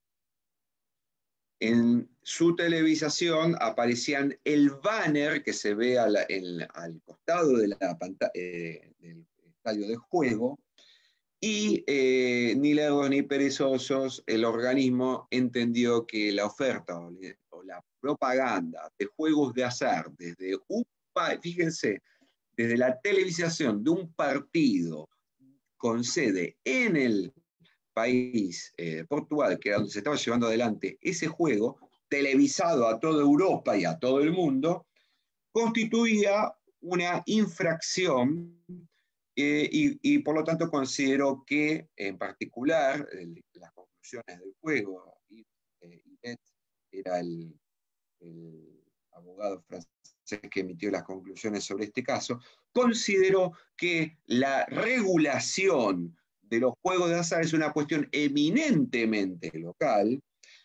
en su televisación aparecían el banner que se ve a la, en, al costado de la pantalla, eh, del estadio de juego, y eh, ni lerdos ni perezosos, el organismo entendió que la oferta o, o la propaganda de juegos de azar desde un fíjense, desde la televisación de un partido con sede en el país, eh, Portugal, que era donde se estaba llevando adelante ese juego, televisado a toda Europa y a todo el mundo, constituía una infracción eh, y, y por lo tanto considero que en particular el, las conclusiones del juego, y eh, Inet era el, el abogado francés que emitió las conclusiones sobre este caso, consideró que la regulación de los juegos de azar es una cuestión eminentemente local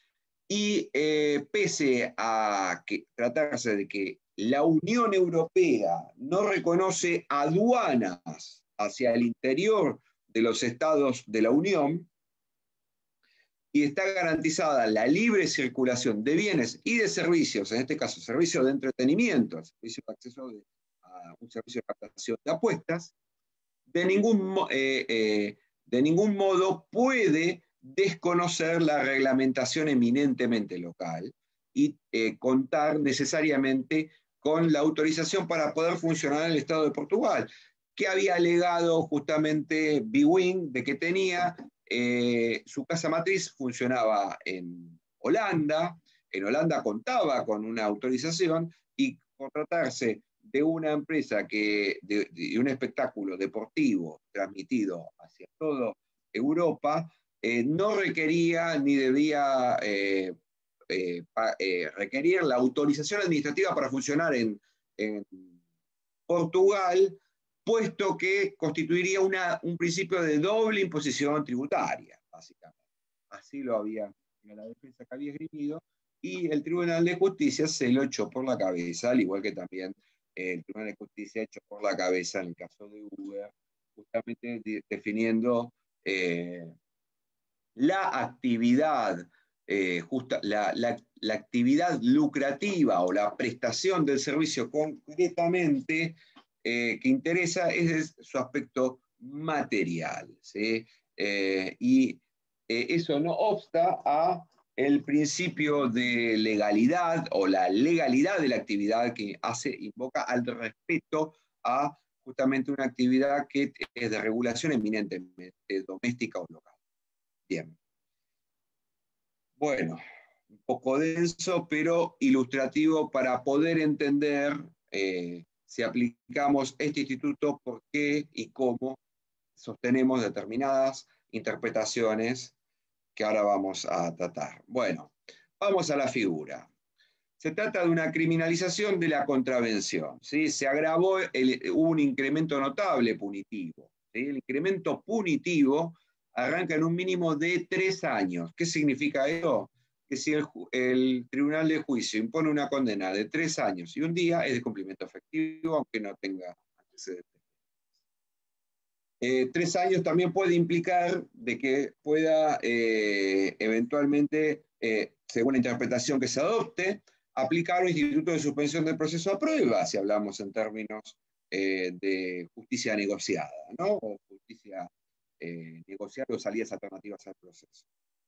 y eh, pese a que, tratarse de que la Unión Europea no reconoce aduanas hacia el interior de los estados de la Unión y está garantizada la libre circulación de bienes y de servicios, en este caso servicios de entretenimiento, servicio de acceso de, a un servicio de captación de apuestas, de ningún, eh, eh, de ningún modo puede desconocer la reglamentación eminentemente local y eh, contar necesariamente con la autorización para poder funcionar en el Estado de Portugal, que había alegado justamente Bwin de que tenía eh, su casa matriz funcionaba en Holanda, en Holanda contaba con una autorización y por tratarse de una empresa que, de, de un espectáculo deportivo transmitido hacia toda Europa, eh, no requería ni debía eh, eh, pa, eh, requerir la autorización administrativa para funcionar en, en Portugal, puesto que constituiría una, un principio de doble imposición tributaria, básicamente. Así lo había la defensa que había esgrimido, y el Tribunal de Justicia se lo echó por la cabeza, al igual que también el Tribunal de Justicia echó por la cabeza en el caso de Uber, justamente de, definiendo eh, la actividad, eh, justa, la, la, la actividad lucrativa o la prestación del servicio concretamente eh, que interesa es su aspecto material, ¿sí? Eh, y eh, eso no obsta a el principio de legalidad o la legalidad de la actividad que hace, invoca al respeto a justamente una actividad que es de regulación eminentemente doméstica o local. Bien. Bueno, un poco denso, pero ilustrativo para poder entender eh, si aplicamos este instituto, por qué y cómo sostenemos determinadas interpretaciones que ahora vamos a tratar. Bueno, vamos a la figura. Se trata de una criminalización de la contravención, ¿sí? Se agravó, el, hubo un incremento notable punitivo, ¿sí? El incremento punitivo arranca en un mínimo de tres años. ¿Qué significa eso? Que si el, el Tribunal de Juicio impone una condena de tres años y un día, es de cumplimiento efectivo, aunque no tenga antecedentes. Eh, tres años también puede implicar de que pueda eh, eventualmente, eh, según la interpretación que se adopte, aplicar un instituto de suspensión del proceso a prueba, si hablamos en términos eh, de justicia negociada, ¿no? O justicia eh, negociada o salidas alternativas al proceso.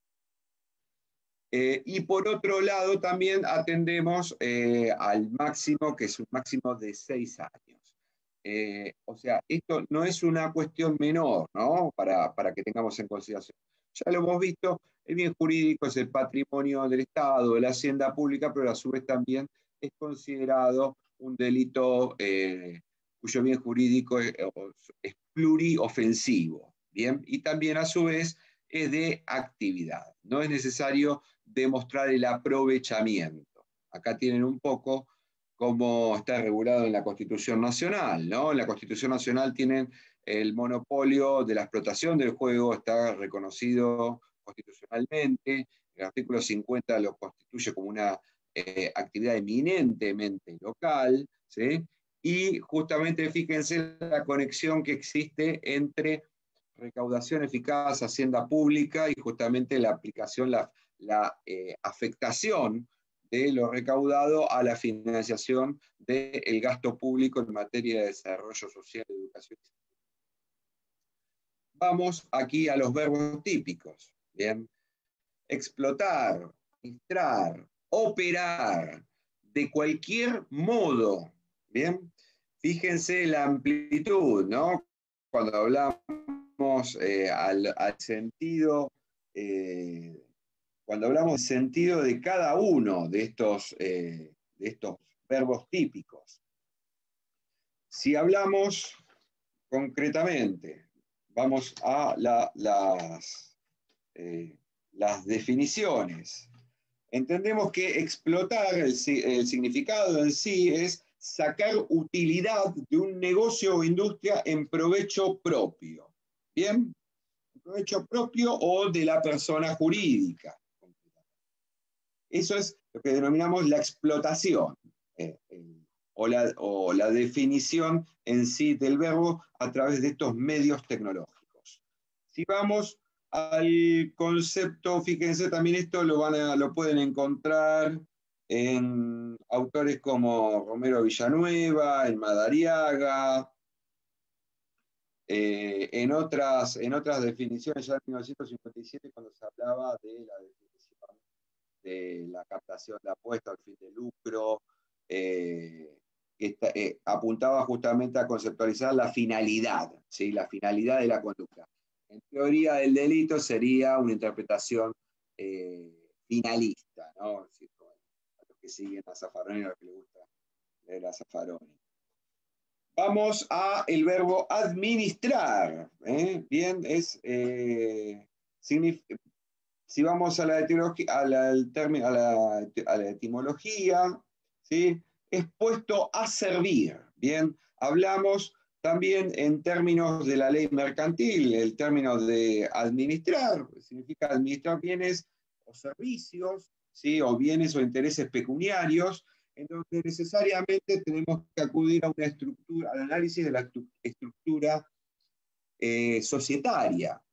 Eh, y por otro lado, también atendemos eh, al máximo, que es un máximo de seis años. Eh, o sea, esto no es una cuestión menor, ¿no? Para, para que tengamos en consideración. Ya lo hemos visto, el bien jurídico es el patrimonio del Estado, de la hacienda pública, pero a su vez también es considerado un delito eh, cuyo bien jurídico es, es pluriofensivo, ¿bien? Y también a su vez es de actividad. No es necesario demostrar el aprovechamiento. Acá tienen un poco como está regulado en la Constitución Nacional, ¿no? En la Constitución Nacional tienen el monopolio de la explotación del juego, está reconocido constitucionalmente, el artículo cincuenta lo constituye como una eh, actividad eminentemente local, ¿sí? Y justamente fíjense la conexión que existe entre recaudación eficaz, hacienda pública y justamente la aplicación, la, la eh, afectación de lo recaudado a la financiación del gasto público en materia de desarrollo social y educación. Vamos aquí a los verbos típicos. Bien. Explotar, administrar, operar, de cualquier modo. Bien. Fíjense la amplitud, ¿no? Cuando hablamos eh, al, al sentido eh, Cuando hablamos del sentido de cada uno de estos, eh, de estos verbos típicos. Si hablamos concretamente, vamos a la, las, eh, las definiciones. Entendemos que explotar, el, el significado en sí es sacar utilidad de un negocio o industria en provecho propio. ¿Bien? Provecho propio o de la persona jurídica. Eso es lo que denominamos la explotación, eh, eh, o, la, o la definición en sí del verbo a través de estos medios tecnológicos. Si vamos al concepto, fíjense, también esto lo, van a, lo pueden encontrar en autores como Romero Villanueva, en Madariaga, eh, en, otras, en otras definiciones ya en mil novecientos cincuenta y siete, cuando se hablaba de la definición de la captación de apuestas al fin de lucro, eh, esta, eh, apuntaba justamente a conceptualizar la finalidad, ¿sí? La finalidad de la conducta. En teoría del delito sería una interpretación eh, finalista, ¿no? Es decir, a los que siguen a Zaffaroni, a los que les gusta leer a Zaffaroni. Vamos a el verbo administrar, ¿eh? Bien, es eh, significa. Si vamos a la, a la, a la, a la etimología, ¿sí? Es puesto a servir. Bien, hablamos también en términos de la ley mercantil, el término de administrar, significa administrar bienes o servicios, ¿sí? O bienes o intereses pecuniarios, en donde necesariamente tenemos que acudir a una estructura, al análisis de la estructura eh, societaria.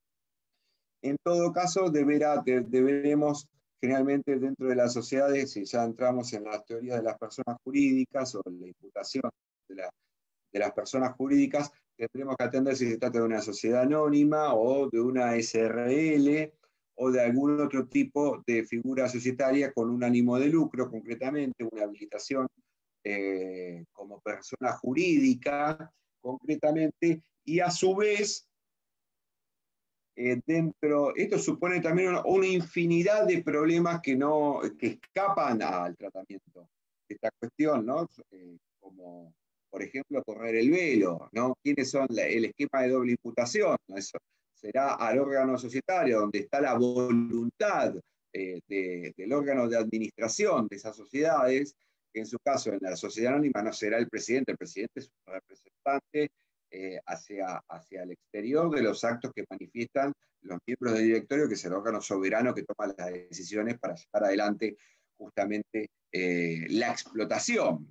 En todo caso, deberá, de, deberemos generalmente dentro de las sociedades, si ya entramos en las teorías de las personas jurídicas o la imputación de, la, de las personas jurídicas, tendremos que atender si se trata de una sociedad anónima o de una S R L o de algún otro tipo de figura societaria con un ánimo de lucro, concretamente una habilitación eh, como persona jurídica, concretamente, y a su vez, Eh, dentro, esto supone también una, una infinidad de problemas que, no, que escapan al tratamiento de esta cuestión, ¿no? Eh, como, por ejemplo, correr el velo, ¿no? ¿Quiénes son la, el esquema de doble imputación? ¿No? Eso será al órgano societario, donde está la voluntad eh, de, del órgano de administración de esas sociedades, que en su caso, en la sociedad anónima, no será el presidente, el presidente es un representante Eh, hacia, hacia el exterior de los actos que manifiestan los miembros del directorio, que es el órgano soberano que toma las decisiones para llevar adelante justamente eh, la explotación.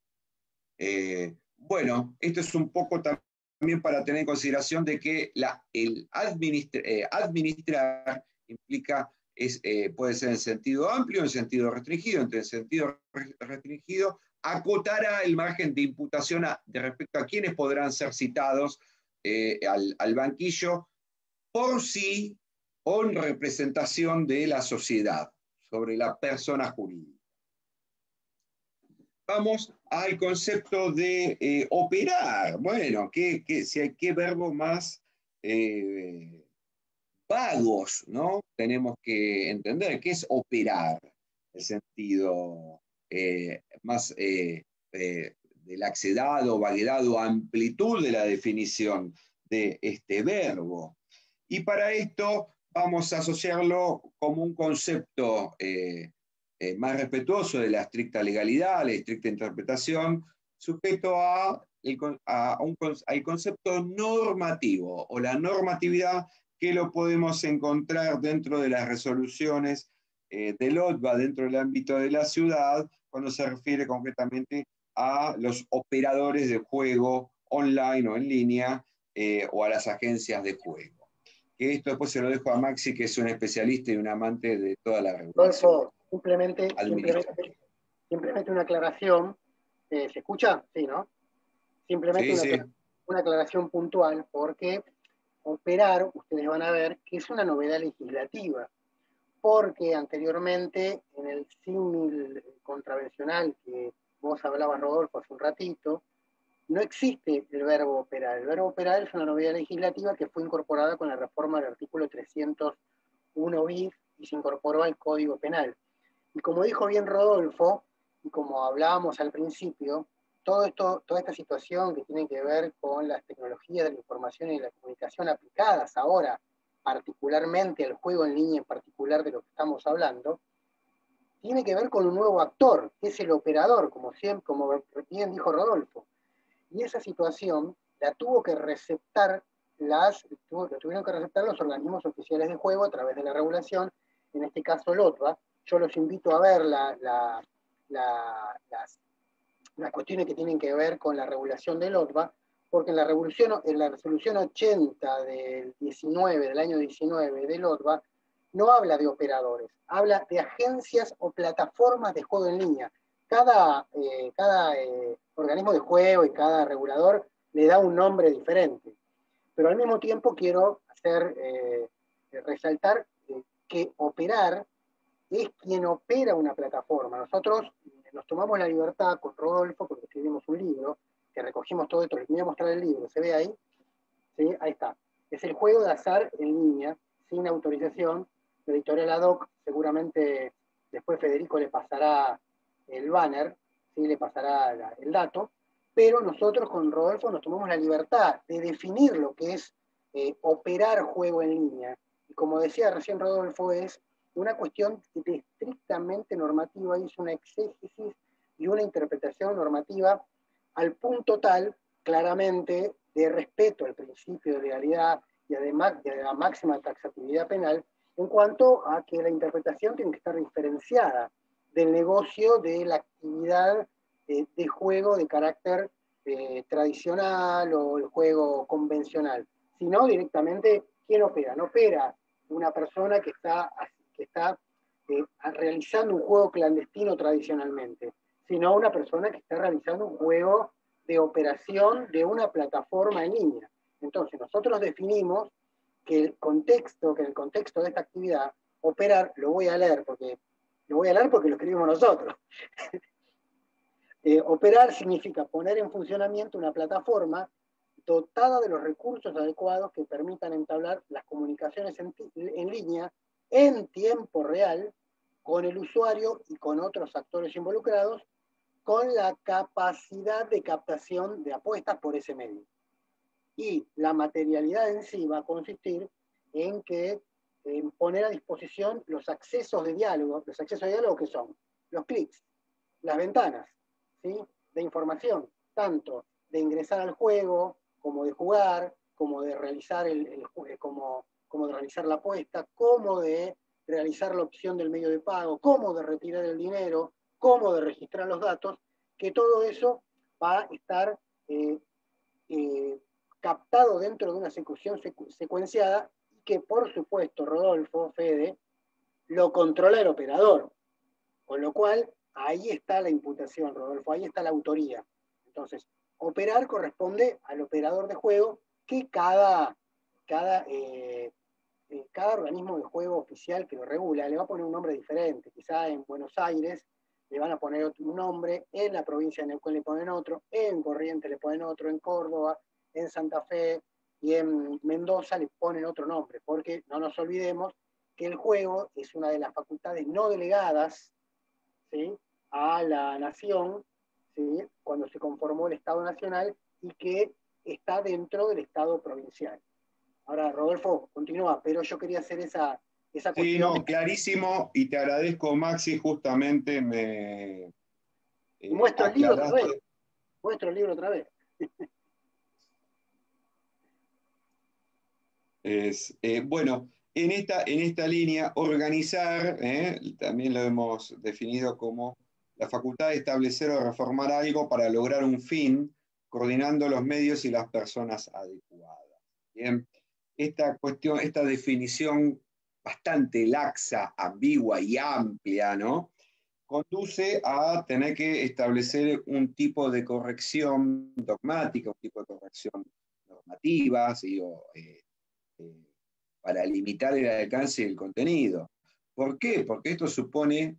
Eh, bueno, esto es un poco también para tener en consideración de que la, el administra, eh, administrar implica, es, eh, puede ser en sentido amplio, en sentido restringido. Entre el sentido restringido, acotará el margen de imputación a, de respecto a quienes podrán ser citados eh, al, al banquillo por sí o en representación de la sociedad sobre la persona jurídica. Vamos al concepto de eh, operar. Bueno, ¿qué, qué, si hay, qué verbo más eh, vagos, ¿no? Tenemos que entender qué es operar, el sentido eh, más eh, eh, de laxedad o vaguedad o amplitud de la definición de este verbo. Y para esto vamos a asociarlo como un concepto eh, eh, más respetuoso de la estricta legalidad, la estricta interpretación, sujeto a el, a un, al concepto normativo o la normatividad, que lo podemos encontrar dentro de las resoluciones eh, del O T B A dentro del ámbito de la ciudad, cuando se refiere concretamente a los operadores de juego online o en línea eh, o a las agencias de juego. Que esto después se lo dejo a Maxi, que es un especialista y un amante de toda la regulación. Rodolfo, simplemente, simplemente, simplemente una aclaración. Eh, ¿Se escucha? Sí, ¿no? Simplemente sí, una, sí. una aclaración puntual, porque operar, ustedes van a ver que es una novedad legislativa, porque anteriormente en el símil contravencional que vos hablabas, Rodolfo, hace un ratito, no existe el verbo operar. El verbo operar es una novedad legislativa que fue incorporada con la reforma del artículo trescientos uno bis y se incorporó al Código Penal. Y como dijo bien Rodolfo, y como hablábamos al principio, todo esto, toda esta situación que tiene que ver con las tecnologías de la información y la comunicación aplicadas ahora, particularmente al juego en línea en particular de lo que estamos hablando, tiene que ver con un nuevo actor, que es el operador, como, siempre, como bien dijo Rodolfo. Y esa situación la tuvo que receptar las, tuvo, lo tuvieron que receptar los organismos oficiales de juego a través de la regulación, en este caso LOTBA. Yo los invito a ver la, la, la, las, las cuestiones que tienen que ver con la regulación de LOTBA, porque en la, en la resolución ochenta del, diecinueve, del año diecinueve de LOTBA no habla de operadores, habla de agencias o plataformas de juego en línea. Cada, eh, cada eh, organismo de juego y cada regulador le da un nombre diferente. Pero al mismo tiempo quiero hacer, eh, resaltar eh, que operar es quien opera una plataforma. Nosotros nos tomamos la libertad con Rodolfo, porque escribimos un libro, que recogimos todo esto, les voy a mostrar el libro, ¿se ve ahí? ¿Sí? Ahí está. Es el juego de azar en línea, sin autorización, de Editorial Ad Hoc. Seguramente después Federico le pasará el banner, ¿sí? Le pasará la, el dato, pero nosotros con Rodolfo nos tomamos la libertad de definir lo que es eh, operar juego en línea. Y como decía recién Rodolfo, es una cuestión de estrictamente normativa, hizo una exégesis y una interpretación normativa al punto tal, claramente, de respeto al principio de legalidad y además de la máxima taxatividad penal, en cuanto a que la interpretación tiene que estar diferenciada del negocio de la actividad eh, de juego de carácter eh, tradicional o el juego convencional, sino directamente, ¿quién opera? No opera una persona que está, que está eh, realizando un juego clandestino tradicionalmente, sino una persona que está realizando un juego de operación de una plataforma en línea. Entonces, nosotros definimos que el contexto, que en el contexto de esta actividad, operar, lo voy a leer porque lo voy a leer porque lo escribimos nosotros. eh, operar significa poner en funcionamiento una plataforma dotada de los recursos adecuados que permitan entablar las comunicaciones en, en línea en tiempo real con el usuario y con otros actores involucrados, con la capacidad de captación de apuestas por ese medio. Y la materialidad en sí va a consistir en que en poner a disposición los accesos de diálogo, los accesos de diálogo que son los clics, las ventanas, ¿sí? De información, tanto de ingresar al juego, como de jugar, como de realizar el, el como, como de realizar la apuesta, como de realizar la opción del medio de pago, como de retirar el dinero, como de registrar los datos, que todo eso va a estar eh, eh, captado dentro de una ejecución secu secuenciada y que, por supuesto, Rodolfo, Fede, lo controla el operador. Con lo cual, ahí está la imputación, Rodolfo, ahí está la autoría. Entonces, operar corresponde al operador de juego que cada, cada, eh, eh, cada organismo de juego oficial que lo regula le va a poner un nombre diferente. Quizá en Buenos Aires le van a poner otro, un nombre, en la provincia de Neuquén le ponen otro, en Corrientes le ponen otro, en Córdoba, en Santa Fe y en Mendoza le ponen otro nombre, porque no nos olvidemos que el juego es una de las facultades no delegadas, ¿sí?, a la nación, ¿sí?, cuando se conformó el Estado Nacional y que está dentro del Estado provincial. Ahora, Rodolfo, continúa, pero yo quería hacer esa, esa cuestión. Sí, no, clarísimo, y te agradezco, Maxi, justamente me eh, muestro el libro otra vez. aclaraste. Muestro el libro otra vez. Es, eh, bueno, en esta, en esta línea, organizar, eh, también lo hemos definido como la facultad de establecer o reformar algo para lograr un fin, coordinando los medios y las personas adecuadas. Bien, esta cuestión, esta definición bastante laxa, ambigua y amplia, ¿no?, conduce a tener que establecer un tipo de corrección dogmática, un tipo de corrección normativa, ¿sí?, o, eh, eh, para limitar el alcance del contenido. ¿Por qué? Porque esto supone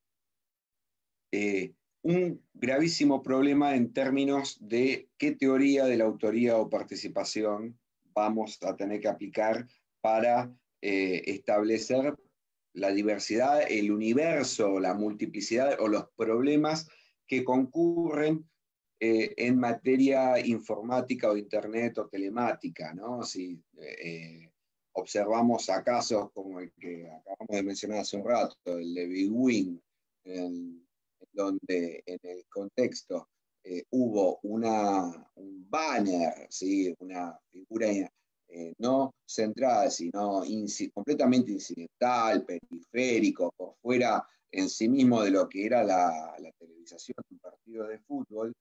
eh, un gravísimo problema en términos de qué teoría de la autoría o participación vamos a tener que aplicar para eh, establecer la diversidad, el universo, la multiplicidad o los problemas que concurren eh, en materia informática o internet o telemática, ¿no? Si eh, observamos a casos como el que acabamos de mencionar hace un rato, el de Big Wing, en, en donde en el contexto eh, hubo una, un banner, ¿sí? Una figura eh, no centrada, sino inci completamente incidental, periférico, por fuera en sí mismo de lo que era la, la televisación de un partido de fútbol.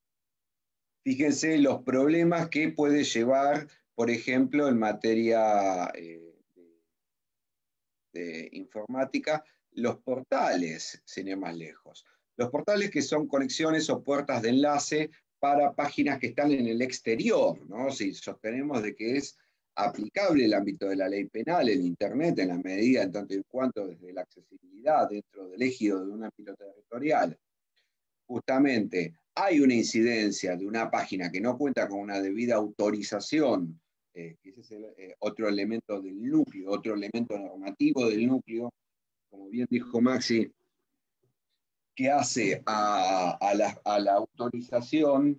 Fíjense los problemas que puede llevar, por ejemplo, en materia eh, de, de informática, los portales, sin ir más lejos. Los portales que son conexiones o puertas de enlace para páginas que están en el exterior, ¿no? Si sostenemos de que es aplicable el ámbito de la ley penal en Internet en la medida en tanto y cuanto desde la accesibilidad dentro del ejido de un ámbito territorial, justamente hay una incidencia de una página que no cuenta con una debida autorización, eh, ese es el, eh, otro elemento del núcleo, otro elemento normativo del núcleo, como bien dijo Maxi, que hace a, a, la, a la autorización,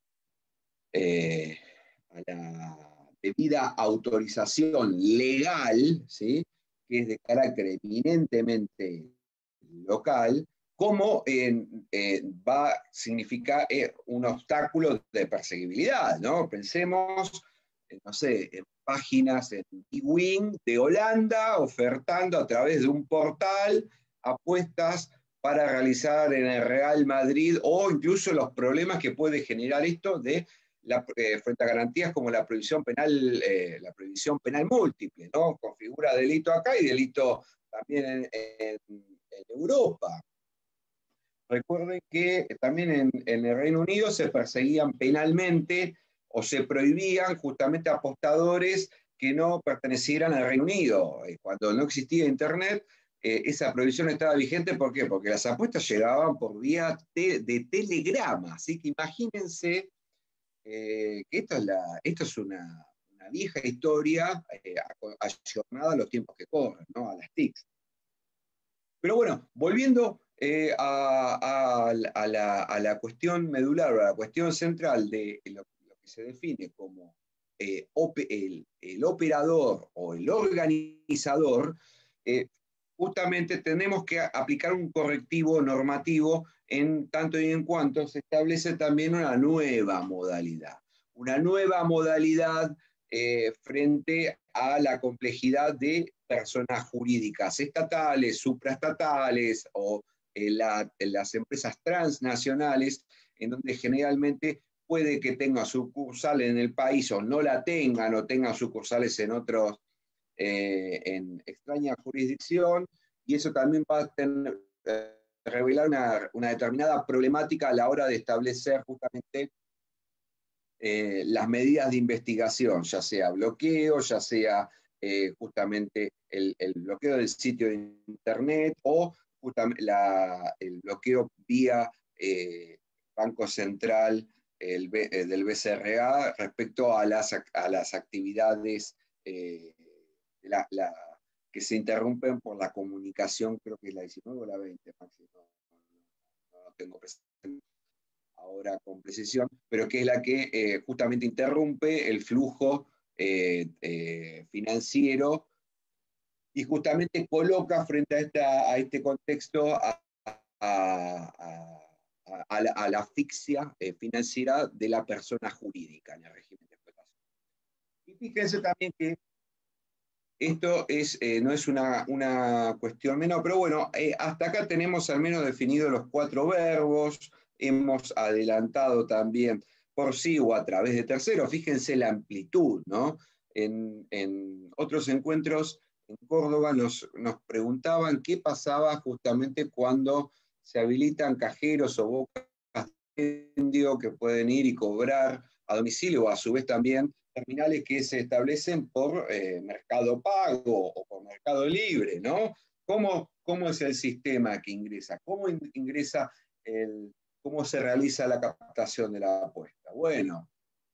eh, a la debida autorización legal, ¿sí? Que es de carácter eminentemente local, como eh, eh, va a significar eh, un obstáculo de perseguibilidad, ¿no? Pensemos, eh, no sé, en páginas en eWing de Holanda ofertando a través de un portal apuestas para realizar en el Real Madrid, o incluso los problemas que puede generar esto de la, eh, frente a garantías como la prohibición penal, eh, la prohibición penal múltiple, ¿no? Configura delito acá y delito también en, en, en Europa. Recuerden que también en, en el Reino Unido se perseguían penalmente o se prohibían justamente apostadores que no pertenecieran al Reino Unido. Cuando no existía Internet, eh, esa prohibición estaba vigente. ¿Por qué? Porque las apuestas llegaban por vía te, de telegrama. Así que imagínense eh, que esto es, la, esto es una, una vieja historia eh, ayornada a los tiempos que corren, ¿no? A las T I Cs. Pero bueno, volviendo eh, a, a, a, la, a la cuestión medular, a la cuestión central de lo, lo que se define como eh, op, el, el operador o el organizador, eh, justamente tenemos que aplicar un correctivo normativo en tanto y en cuanto se establece también una nueva modalidad. Una nueva modalidad eh, frente a la complejidad de personas jurídicas estatales, supraestatales o eh, la, las empresas transnacionales, en donde generalmente puede que tenga sucursal en el país o no la tengan, o tengan sucursales en otros, eh, en extraña jurisdicción, y eso también va a tener, eh, revelar una, una determinada problemática a la hora de establecer justamente eh, las medidas de investigación, ya sea bloqueo, ya sea eh, justamente el, el bloqueo del sitio de internet o justamente la, el bloqueo vía eh, Banco Central el, eh, del B C R A respecto a las, a las actividades eh, la, la, que se interrumpen por la comunicación, creo que es la diecinueve o la veinte, Maxi, no, no, no tengo presente ahora con precisión, pero que es la que eh, justamente interrumpe el flujo eh, eh, financiero y justamente coloca frente a, esta, a este contexto a, a, a, a, la, a la asfixia eh, financiera de la persona jurídica en el régimen de explotación. Y fíjense también que esto es, eh, no es una, una cuestión menor, pero bueno, eh, hasta acá tenemos al menos definidos los cuatro verbos, hemos adelantado también por sí o a través de terceros, fíjense la amplitud, ¿no? En, en otros encuentros en Córdoba nos, nos preguntaban qué pasaba justamente cuando se habilitan cajeros o bocas de expendio que pueden ir y cobrar a domicilio, o a su vez también terminales que se establecen por eh, Mercado Pago o por Mercado Libre, ¿no? ¿Cómo, cómo es el sistema que ingresa? ¿Cómo in, ingresa el, cómo se realiza la captación de la apuesta? Bueno,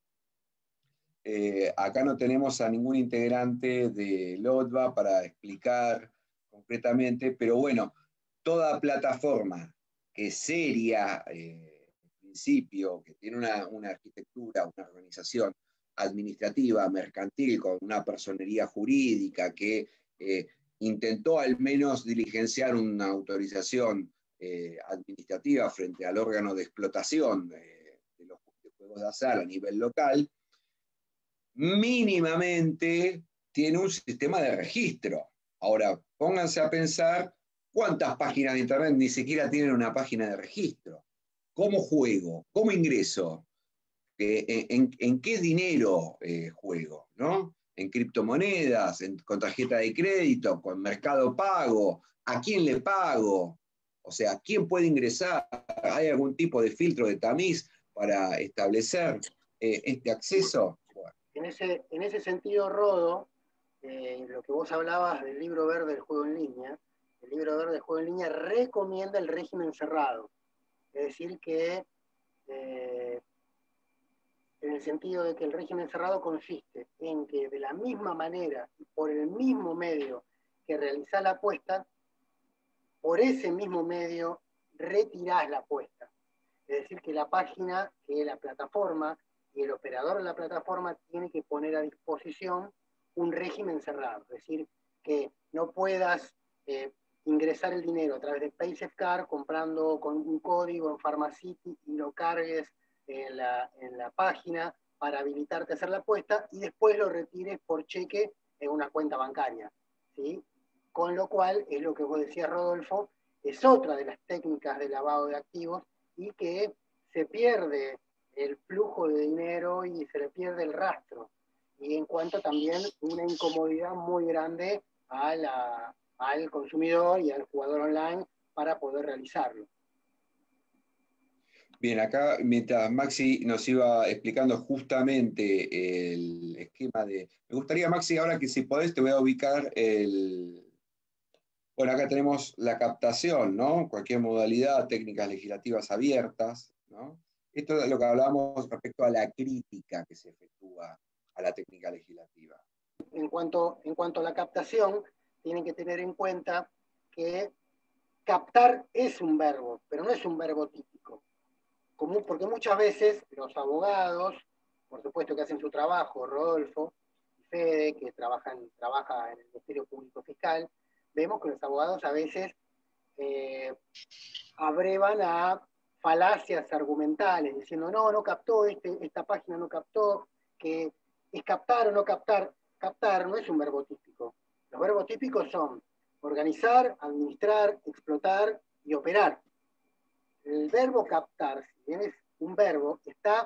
eh, acá no tenemos a ningún integrante de LOTBA para explicar concretamente, pero bueno, toda plataforma que seria, eh, principio, que tiene una, una arquitectura, una organización administrativa, mercantil, con una personería jurídica, que eh, intentó al menos diligenciar una autorización eh, administrativa frente al órgano de explotación de, de los de juegos de azar a nivel local, mínimamente tiene un sistema de registro. Ahora, pónganse a pensar cuántas páginas de internet ni siquiera tienen una página de registro. ¿Cómo juego? ¿Cómo ingreso? Eh, en, en qué dinero eh, juego? ¿No? En criptomonedas, en, con tarjeta de crédito, con Mercado Pago, ¿a quién le pago? O sea, ¿quién puede ingresar? ¿Hay algún tipo de filtro de tamiz para establecer eh, este acceso? Bueno. En, ese, en ese sentido, Rodo, eh, lo que vos hablabas del libro verde del juego en línea, el libro verde del juego en línea recomienda el régimen cerrado. Es decir, que eh, en el sentido de que el régimen cerrado consiste en que de la misma manera y por el mismo medio que realizás la apuesta, por ese mismo medio retirás la apuesta. Es decir, que la página, que la plataforma y el operador de la plataforma tiene que poner a disposición un régimen cerrado. Es decir, que no puedas eh, ingresar el dinero a través de PaySafeCard comprando con un código en Pharmacity y lo cargues en la, en la página para habilitarte a hacer la apuesta y después lo retires por cheque en una cuenta bancaria, ¿sí? Con lo cual, es lo que vos decías, Rodolfo, es otra de las técnicas de lavado de activos y que se pierde el flujo de dinero y se le pierde el rastro. Y en cuanto también una incomodidad muy grande a la, al consumidor y al jugador online para poder realizarlo. Bien, acá mientras Maxi nos iba explicando justamente el esquema de... Me gustaría, Maxi, ahora que si podés te voy a ubicar el... Bueno, acá tenemos la captación, ¿no? Cualquier modalidad, técnicas legislativas abiertas, ¿no? Esto es lo que hablábamos respecto a la crítica que se efectúa a la técnica legislativa. En cuanto, en cuanto a la captación, tienen que tener en cuenta que captar es un verbo, pero no es un verbo típico. Como, porque muchas veces los abogados, por supuesto que hacen su trabajo, Rodolfo y Fede, que trabajan, trabaja en el Ministerio Público Fiscal, vemos que los abogados a veces eh, abrevan a falacias argumentales, diciendo, no, no captó, este, esta página no captó, que es captar o no captar. Captar no es un verbo típico. Los verbos típicos son organizar, administrar, explotar y operar. El verbo captar, si bien es un verbo, está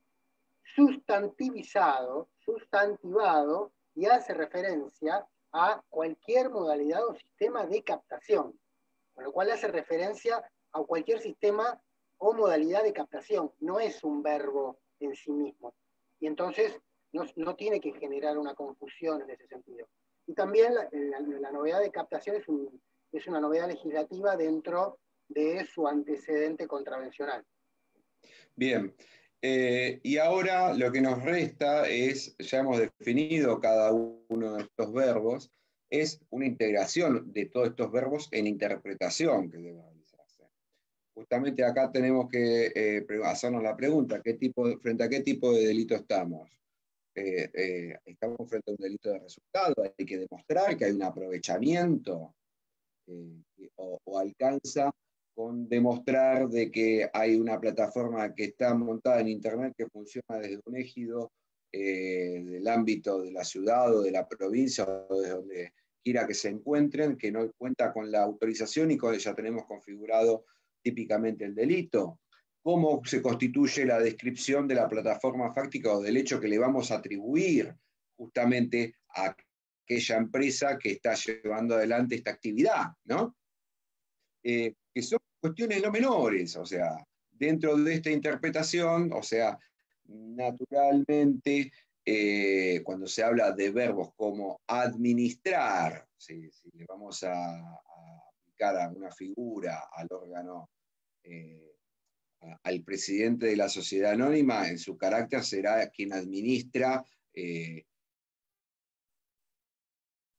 sustantivizado, sustantivado y hace referencia a cualquier modalidad o sistema de captación, con lo cual hace referencia a cualquier sistema o modalidad de captación, no es un verbo en sí mismo. Y entonces no, no tiene que generar una confusión en ese sentido. Y también la, la, la novedad de captación es, un, es una novedad legislativa dentro de su antecedente contravencional. Bien, eh, y ahora lo que nos resta es, ya hemos definido cada uno de estos verbos, es una integración de todos estos verbos en interpretación que debe realizarse. Justamente acá tenemos que eh, hacernos la pregunta, ¿qué tipo de, ¿frente a qué tipo de delito estamos? Eh, eh, ¿Estamos frente a un delito de resultado? ¿Hay que demostrar que hay un aprovechamiento? Eh, o, o alcanza con demostrar de que hay una plataforma que está montada en Internet que funciona desde un ejido eh, del ámbito de la ciudad o de la provincia o de donde quiera que se encuentren, que no cuenta con la autorización y con, ya tenemos configurado típicamente el delito. ¿Cómo se constituye la descripción de la plataforma fáctica o del hecho que le vamos a atribuir justamente a aquella empresa que está llevando adelante esta actividad, ¿no? Eh, que son cuestiones no menores, o sea, dentro de esta interpretación, o sea, naturalmente, eh, cuando se habla de verbos como administrar, si, si le vamos a, a aplicar a una figura, al órgano, eh, a, al presidente de la sociedad anónima, en su carácter será quien administra eh,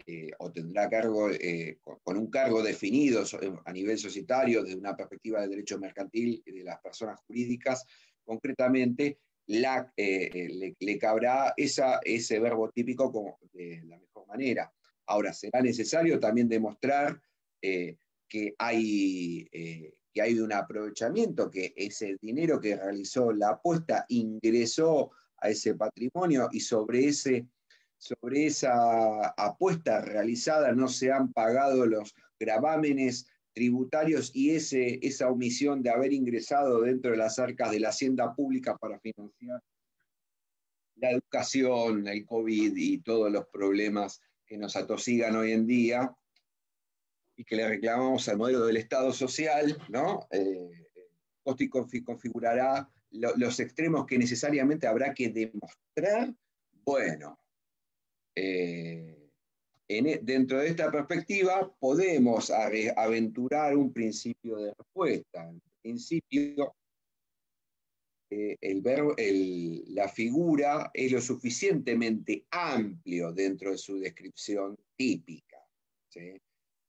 eh, o tendrá cargo, eh, con, con un cargo definido a nivel societario desde una perspectiva del derecho mercantil y de las personas jurídicas, concretamente, la, eh, le, le cabrá esa, ese verbo típico como de la mejor manera. Ahora, será necesario también demostrar eh, que, hay, eh, que hay un aprovechamiento, que ese dinero que realizó la apuesta ingresó a ese patrimonio y sobre, ese, sobre esa apuesta realizada no se han pagado los gravámenes tributarios y ese, esa omisión de haber ingresado dentro de las arcas de la hacienda pública para financiar la educación, el COVID y todos los problemas que nos atosigan hoy en día y que le reclamamos al modelo del Estado social, ¿no? Eh, Costi configurará lo, los extremos que necesariamente habrá que demostrar. Bueno, eh, en, dentro de esta perspectiva podemos aventurar un principio de respuesta. En principio, eh, el verbo, el, la figura es lo suficientemente amplio dentro de su descripción típica, ¿sí?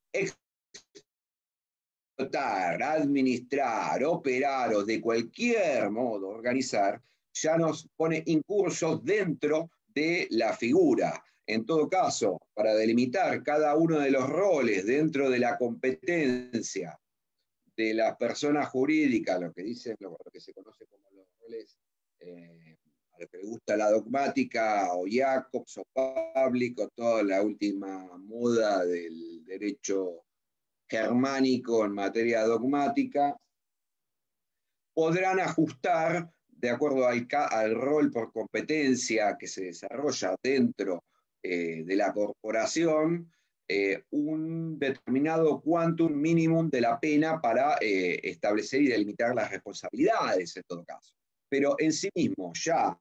Explotar, administrar, operar o de cualquier modo organizar, ya nos pone incursos dentro de la figura. En todo caso, para delimitar cada uno de los roles dentro de la competencia de las personas jurídicas, lo que dicen, lo, lo que se conoce como los roles, eh, a lo que le gusta la dogmática, o Jacobs, o Pavlik, o toda la última moda del derecho germánico en materia dogmática, podrán ajustar, de acuerdo al, al rol por competencia que se desarrolla dentro eh, de la corporación, eh, un determinado quantum minimum de la pena para eh, establecer y delimitar las responsabilidades en todo caso. Pero en sí mismo, ya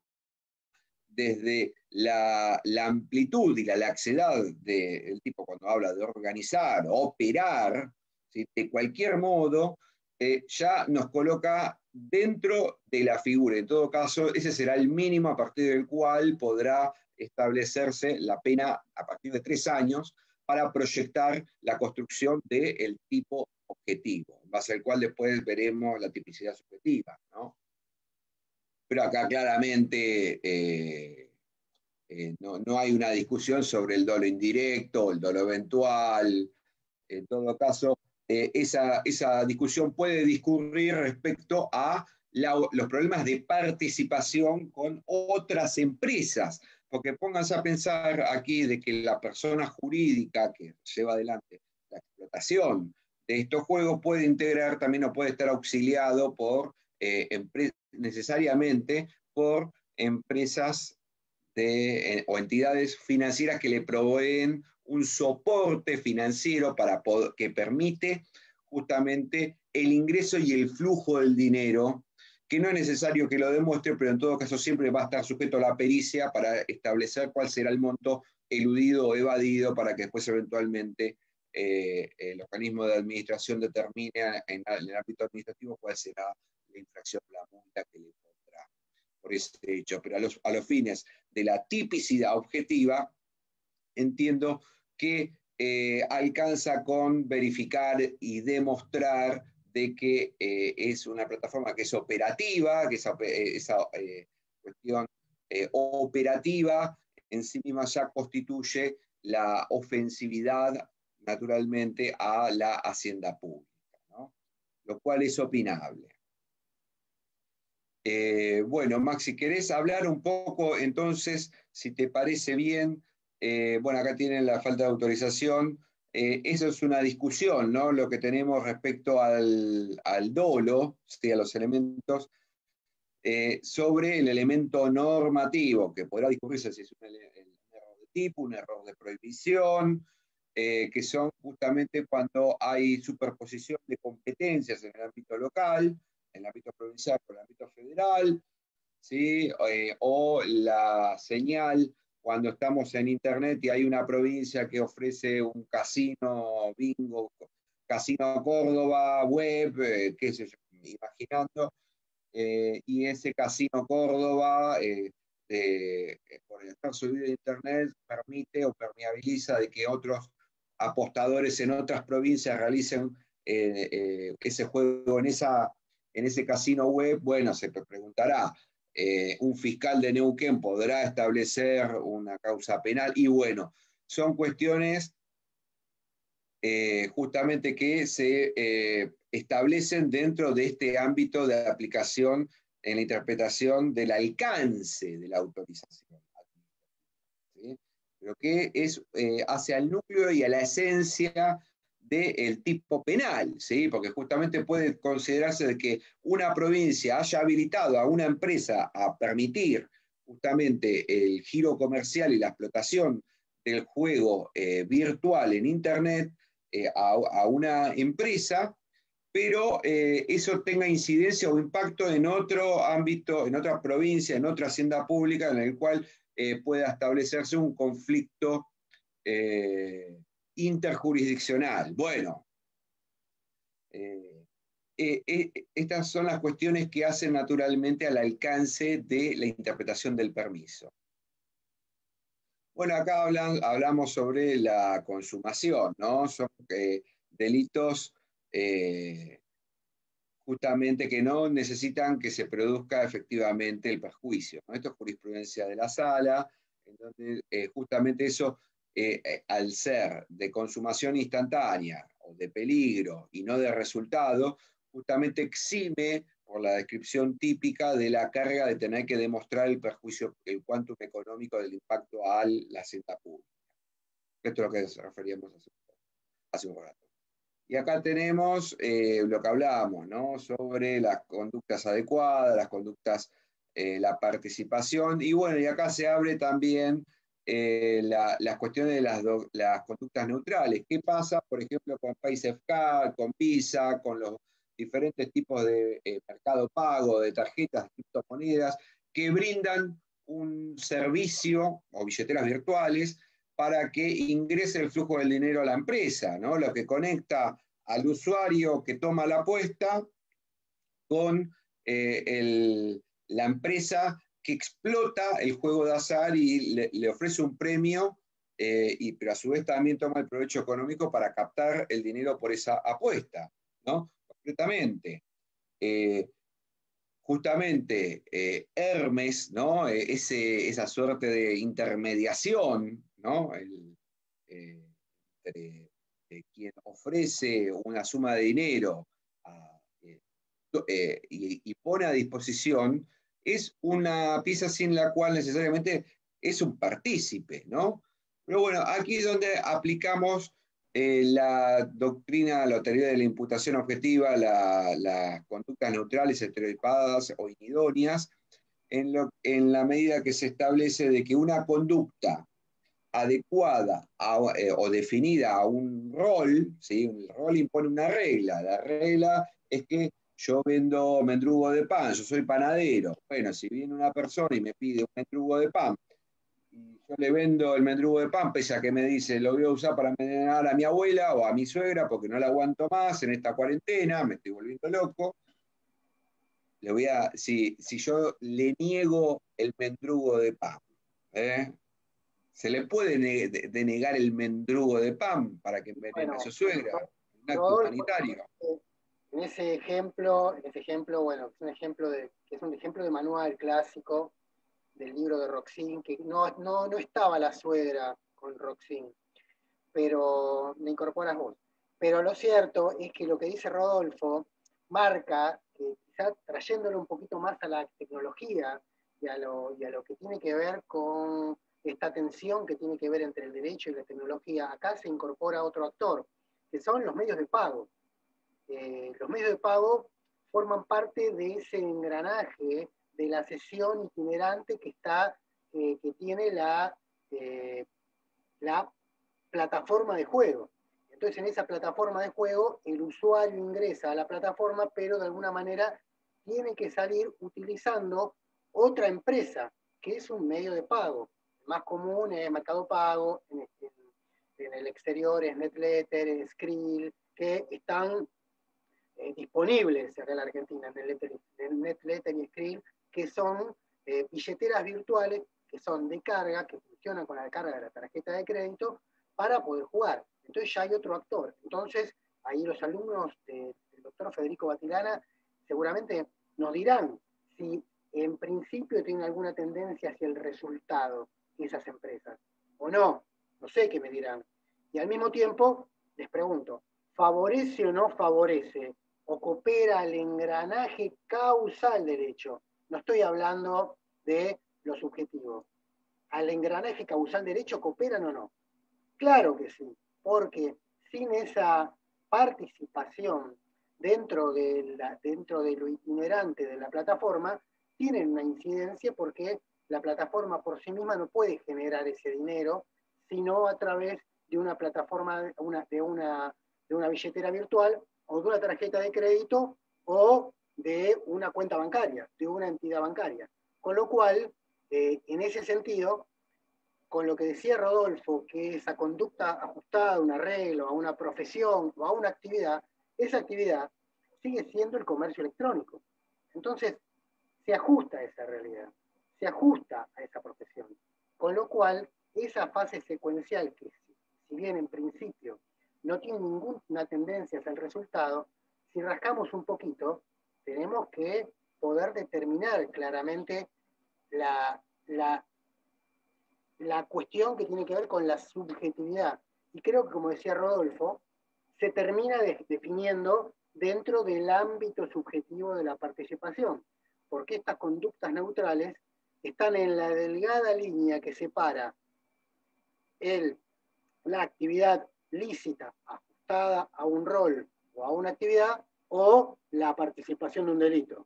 desde la, la amplitud y la laxidad del tipo cuando habla de organizar, operar, ¿sí? De cualquier modo, eh, ya nos coloca dentro de la figura. En todo caso, ese será el mínimo a partir del cual podrá establecerse la pena a partir de tres años para proyectar la construcción del tipo objetivo, en base al cual después veremos la tipicidad subjetiva, ¿no? Pero acá claramente eh, eh, no, no hay una discusión sobre el dolo indirecto, el dolo eventual. En todo caso, eh, esa, esa discusión puede discurrir respecto a la, los problemas de participación con otras empresas, porque pónganse a pensar aquí de que la persona jurídica que lleva adelante la explotación de estos juegos puede integrar también o puede estar auxiliado por eh, necesariamente por empresas de, eh, o entidades financieras que le proveen un soporte financiero para poder, que permite justamente el ingreso y el flujo del dinero, que no es necesario que lo demuestre, pero en todo caso siempre va a estar sujeto a la pericia para establecer cuál será el monto eludido o evadido para que después eventualmente eh, el organismo de administración determine en, en el ámbito administrativo cuál será la infracción, la multa que le pondrá por ese hecho. Pero a los, a los fines de la tipicidad objetiva, entiendo que eh, alcanza con verificar y demostrar de que eh, es una plataforma que es operativa, que esa, esa eh, cuestión eh, operativa en sí misma ya constituye la ofensividad naturalmente a la hacienda pública, ¿no? Lo cual es opinable. Eh, bueno, Max, si querés hablar un poco, entonces, si te parece bien, eh, bueno, acá tienen la falta de autorización, eh, eso es una discusión, ¿no? Lo que tenemos respecto al, al dolo, ¿sí? A los elementos, eh, sobre el elemento normativo, que podrá discutirse si es un, un error de tipo, un error de prohibición, eh, que son justamente cuando hay superposición de competencias en el ámbito local, en el ámbito provincial con el ámbito federal, ¿sí? Eh, o la señal cuando estamos en internet y hay una provincia que ofrece un casino bingo, casino Córdoba, web, eh, qué sé yo, imaginando, eh, y ese casino Córdoba eh, de, por estar subido a Internet, permite o permeabiliza de que otros apostadores en otras provincias realicen eh, eh, ese juego en, esa, en ese casino web. Bueno, se preguntará, eh, ¿un fiscal de Neuquén podrá establecer una causa penal? Y bueno, son cuestiones eh, justamente que se eh, establecen dentro de este ámbito de aplicación en la interpretación del alcance de la autorización, ¿sí? Pero que es eh, hacia el núcleo y a la esencia del tipo penal, ¿sí? Porque justamente puede considerarse de que una provincia haya habilitado a una empresa a permitir justamente el giro comercial y la explotación del juego eh, virtual en Internet eh, a, a una empresa, pero eh, eso tenga incidencia o impacto en otro ámbito, en otra provincia, en otra hacienda pública, en el cual eh, pueda establecerse un conflicto eh, interjurisdiccional. Bueno, eh, eh, eh, estas son las cuestiones que hacen naturalmente al alcance de la interpretación del permiso. Bueno, acá hablan, hablamos sobre la consumación, ¿no? Son eh, delitos eh, justamente que no necesitan que se produzca efectivamente el perjuicio, ¿no? Esto es jurisprudencia de la sala, en donde eh, justamente eso, eh, eh, al ser de consumación instantánea o de peligro y no de resultado, justamente exime por la descripción típica de la carga de tener que demostrar el perjuicio, el quantum económico del impacto a la hacienda pública. Esto es lo que nos referíamos hace, hace un rato. Y acá tenemos eh, lo que hablábamos, ¿no? Sobre las conductas adecuadas, las conductas, eh, la participación, y bueno, y acá se abre también eh, la, las cuestiones de las, do, las conductas neutrales. ¿Qué pasa, por ejemplo, con PaySafeCard, con Visa, con los diferentes tipos de eh, mercado pago, de tarjetas, de criptomonedas, que brindan un servicio o billeteras virtuales para que ingrese el flujo del dinero a la empresa, ¿no? Lo que conecta al usuario que toma la apuesta con eh, el, la empresa que explota el juego de azar y le, le ofrece un premio, eh, y, pero a su vez también toma el provecho económico para captar el dinero por esa apuesta, ¿no? Concretamente. Eh, justamente eh, Hermes, ¿no? Eh, ese, esa suerte de intermediación, ¿no? El, eh, entre eh, quien ofrece una suma de dinero a, eh, eh, y, y pone a disposición, es una pieza sin la cual necesariamente es un partícipe, ¿no? Pero bueno, aquí es donde aplicamos eh, la doctrina, la teoría de la imputación objetiva, las la conductas neutrales, estereotipadas o inidóneas, en, lo, en la medida que se establece de que una conducta adecuada a, eh, o definida a un rol, ¿sí? El rol impone una regla, la regla es que yo vendo mendrugo de pan, yo soy panadero. Bueno, si viene una persona y me pide un mendrugo de pan, y yo le vendo el mendrugo de pan, pese a que me dice, lo voy a usar para envenenar a mi abuela o a mi suegra porque no la aguanto más en esta cuarentena, me estoy volviendo loco. Le voy a, si, si yo le niego el mendrugo de pan, ¿eh? ¿Se le puede denegar el mendrugo de pan para que envenene a Bueno, su suegra? Un acto Rodolfo, humanitario. en ese ejemplo, en ese ejemplo, bueno, es un ejemplo de, es un ejemplo de manual clásico del libro de Roxin, que no, no, no estaba la suegra con Roxin, pero le incorporas vos. Pero lo cierto es que lo que dice Rodolfo marca que quizás trayéndolo un poquito más a la tecnología y a lo, y a lo que tiene que ver con esta tensión que tiene que ver entre el derecho y la tecnología, acá se incorpora otro actor, que son los medios de pago. Eh, los medios de pago forman parte de ese engranaje de la sesión itinerante que, está, eh, que tiene la, eh, la plataforma de juego. Entonces, en esa plataforma de juego, el usuario ingresa a la plataforma, pero de alguna manera tiene que salir utilizando otra empresa, que es un medio de pago. El más común es Mercado Pago, en, en, en el exterior es NetLetter, es Skrill, que están eh, disponibles acá en la Argentina, NetLetter, NetLetter y Skrill, que son eh, billeteras virtuales que son de carga, que funcionan con la carga de la tarjeta de crédito para poder jugar. Entonces ya hay otro actor. Entonces ahí los alumnos de, del doctor Federico Batilana seguramente nos dirán si en principio tienen alguna tendencia hacia el resultado de esas empresas o no. No sé qué me dirán. Y al mismo tiempo les pregunto, ¿favorece o no favorece o coopera al engranaje causal derecho? No estoy hablando de lo subjetivo. ¿Al engranaje causal derecho cooperan o no? Claro que sí, porque sin esa participación dentro de, la, dentro de lo itinerante de la plataforma, tienen una incidencia porque la plataforma por sí misma no puede generar ese dinero, sino a través de una plataforma, una, de, una, de una billetera virtual o de una tarjeta de crédito o de una cuenta bancaria, de una entidad bancaria. Con lo cual, eh, en ese sentido, con lo que decía Rodolfo, que esa conducta ajustada a un arreglo, a una profesión o a una actividad, esa actividad sigue siendo el comercio electrónico. Entonces, se ajusta a esa realidad, se ajusta a esa profesión. Con lo cual, esa fase secuencial, que si bien en principio no tiene ninguna tendencia hacia el resultado, si rascamos un poquito, tenemos que poder determinar claramente la, la la cuestión que tiene que ver con la subjetividad. Y creo que, como decía Rodolfo, se termina de, definiendo dentro del ámbito subjetivo de la participación, porque estas conductas neutrales están en la delgada línea que separa el, la actividad lícita ajustada a un rol o a una actividad o la participación de un delito.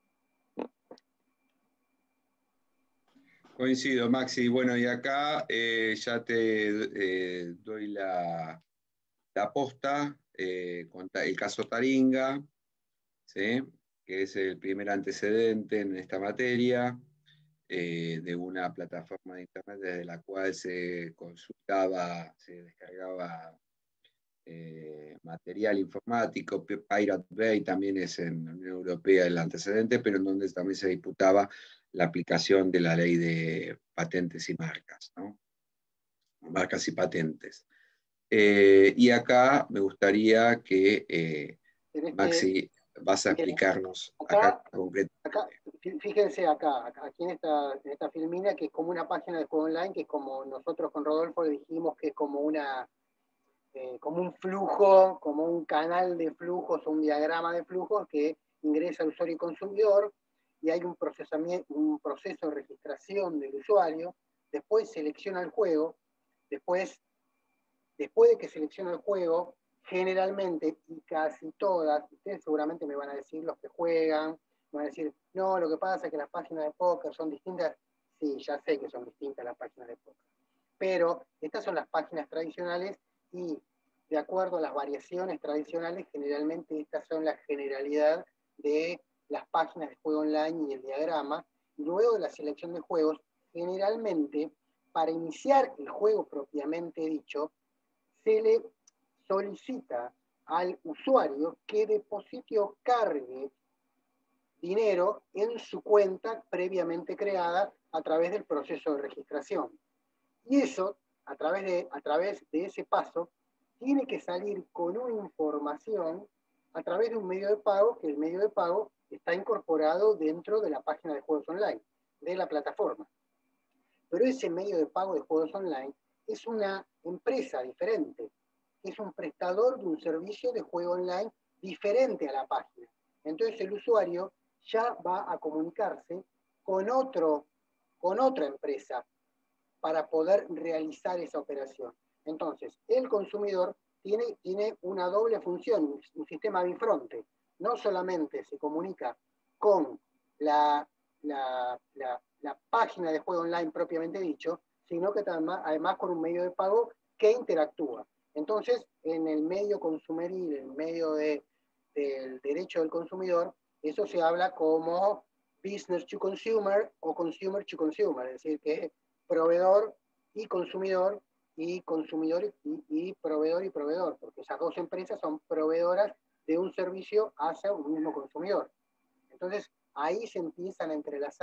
Coincido, Maxi. Bueno, y acá eh, ya te eh, doy la, la posta, eh, con el caso Taringa, ¿sí? Que es el primer antecedente en esta materia, eh, de una plataforma de internet desde la cual se consultaba, se descargaba eh, material informático. Pirate Bay también es en la Unión Europea el antecedente, pero en donde también se disputaba la aplicación de la ley de patentes y marcas, ¿no? Marcas y patentes. Eh, y acá me gustaría que, eh, este, Maxi, vas a explicarnos acá, acá concretamente. Acá, fíjense acá, aquí en esta, en esta filmina, que es como una página de juego online, que es como nosotros con Rodolfo le dijimos que es como una, eh, como un flujo, como un canal de flujos o un diagrama de flujos que ingresa el usuario y consumidor, y hay un, procesamiento, un proceso de registración del usuario, después selecciona el juego, después, después de que selecciona el juego, generalmente y casi todas, ustedes seguramente me van a decir los que juegan, me van a decir, no, lo que pasa es que las páginas de póker son distintas. Sí, ya sé que son distintas las páginas de póker, pero estas son las páginas tradicionales y de acuerdo a las variaciones tradicionales, generalmente estas son la generalidad de las páginas de juego online y el diagrama. Y luego de la selección de juegos, generalmente, para iniciar el juego propiamente dicho, se le solicita al usuario que deposite o cargue dinero en su cuenta previamente creada a través del proceso de registración. Y eso, a través de, a través de ese paso, tiene que salir con una información a través de un medio de pago, que el medio de pago está incorporado dentro de la página de juegos online, de la plataforma. Pero ese medio de pago de juegos online es una empresa diferente, es un prestador de un servicio de juego online diferente a la página. Entonces el usuario ya va a comunicarse con, otro, con otra empresa para poder realizar esa operación. Entonces, el consumidor tiene, tiene una doble función, un sistema bifronte. No solamente se comunica con la, la, la, la página de juego online propiamente dicho, sino que además, además con un medio de pago que interactúa. Entonces, en el medio consumeril, en el medio de, del derecho del consumidor, eso se habla como business to consumer o consumer to consumer, es decir, que proveedor y consumidor, y consumidor y, y proveedor y proveedor, porque esas dos empresas son proveedoras de un servicio hacia un mismo consumidor. Entonces, ahí se empiezan a entrelazar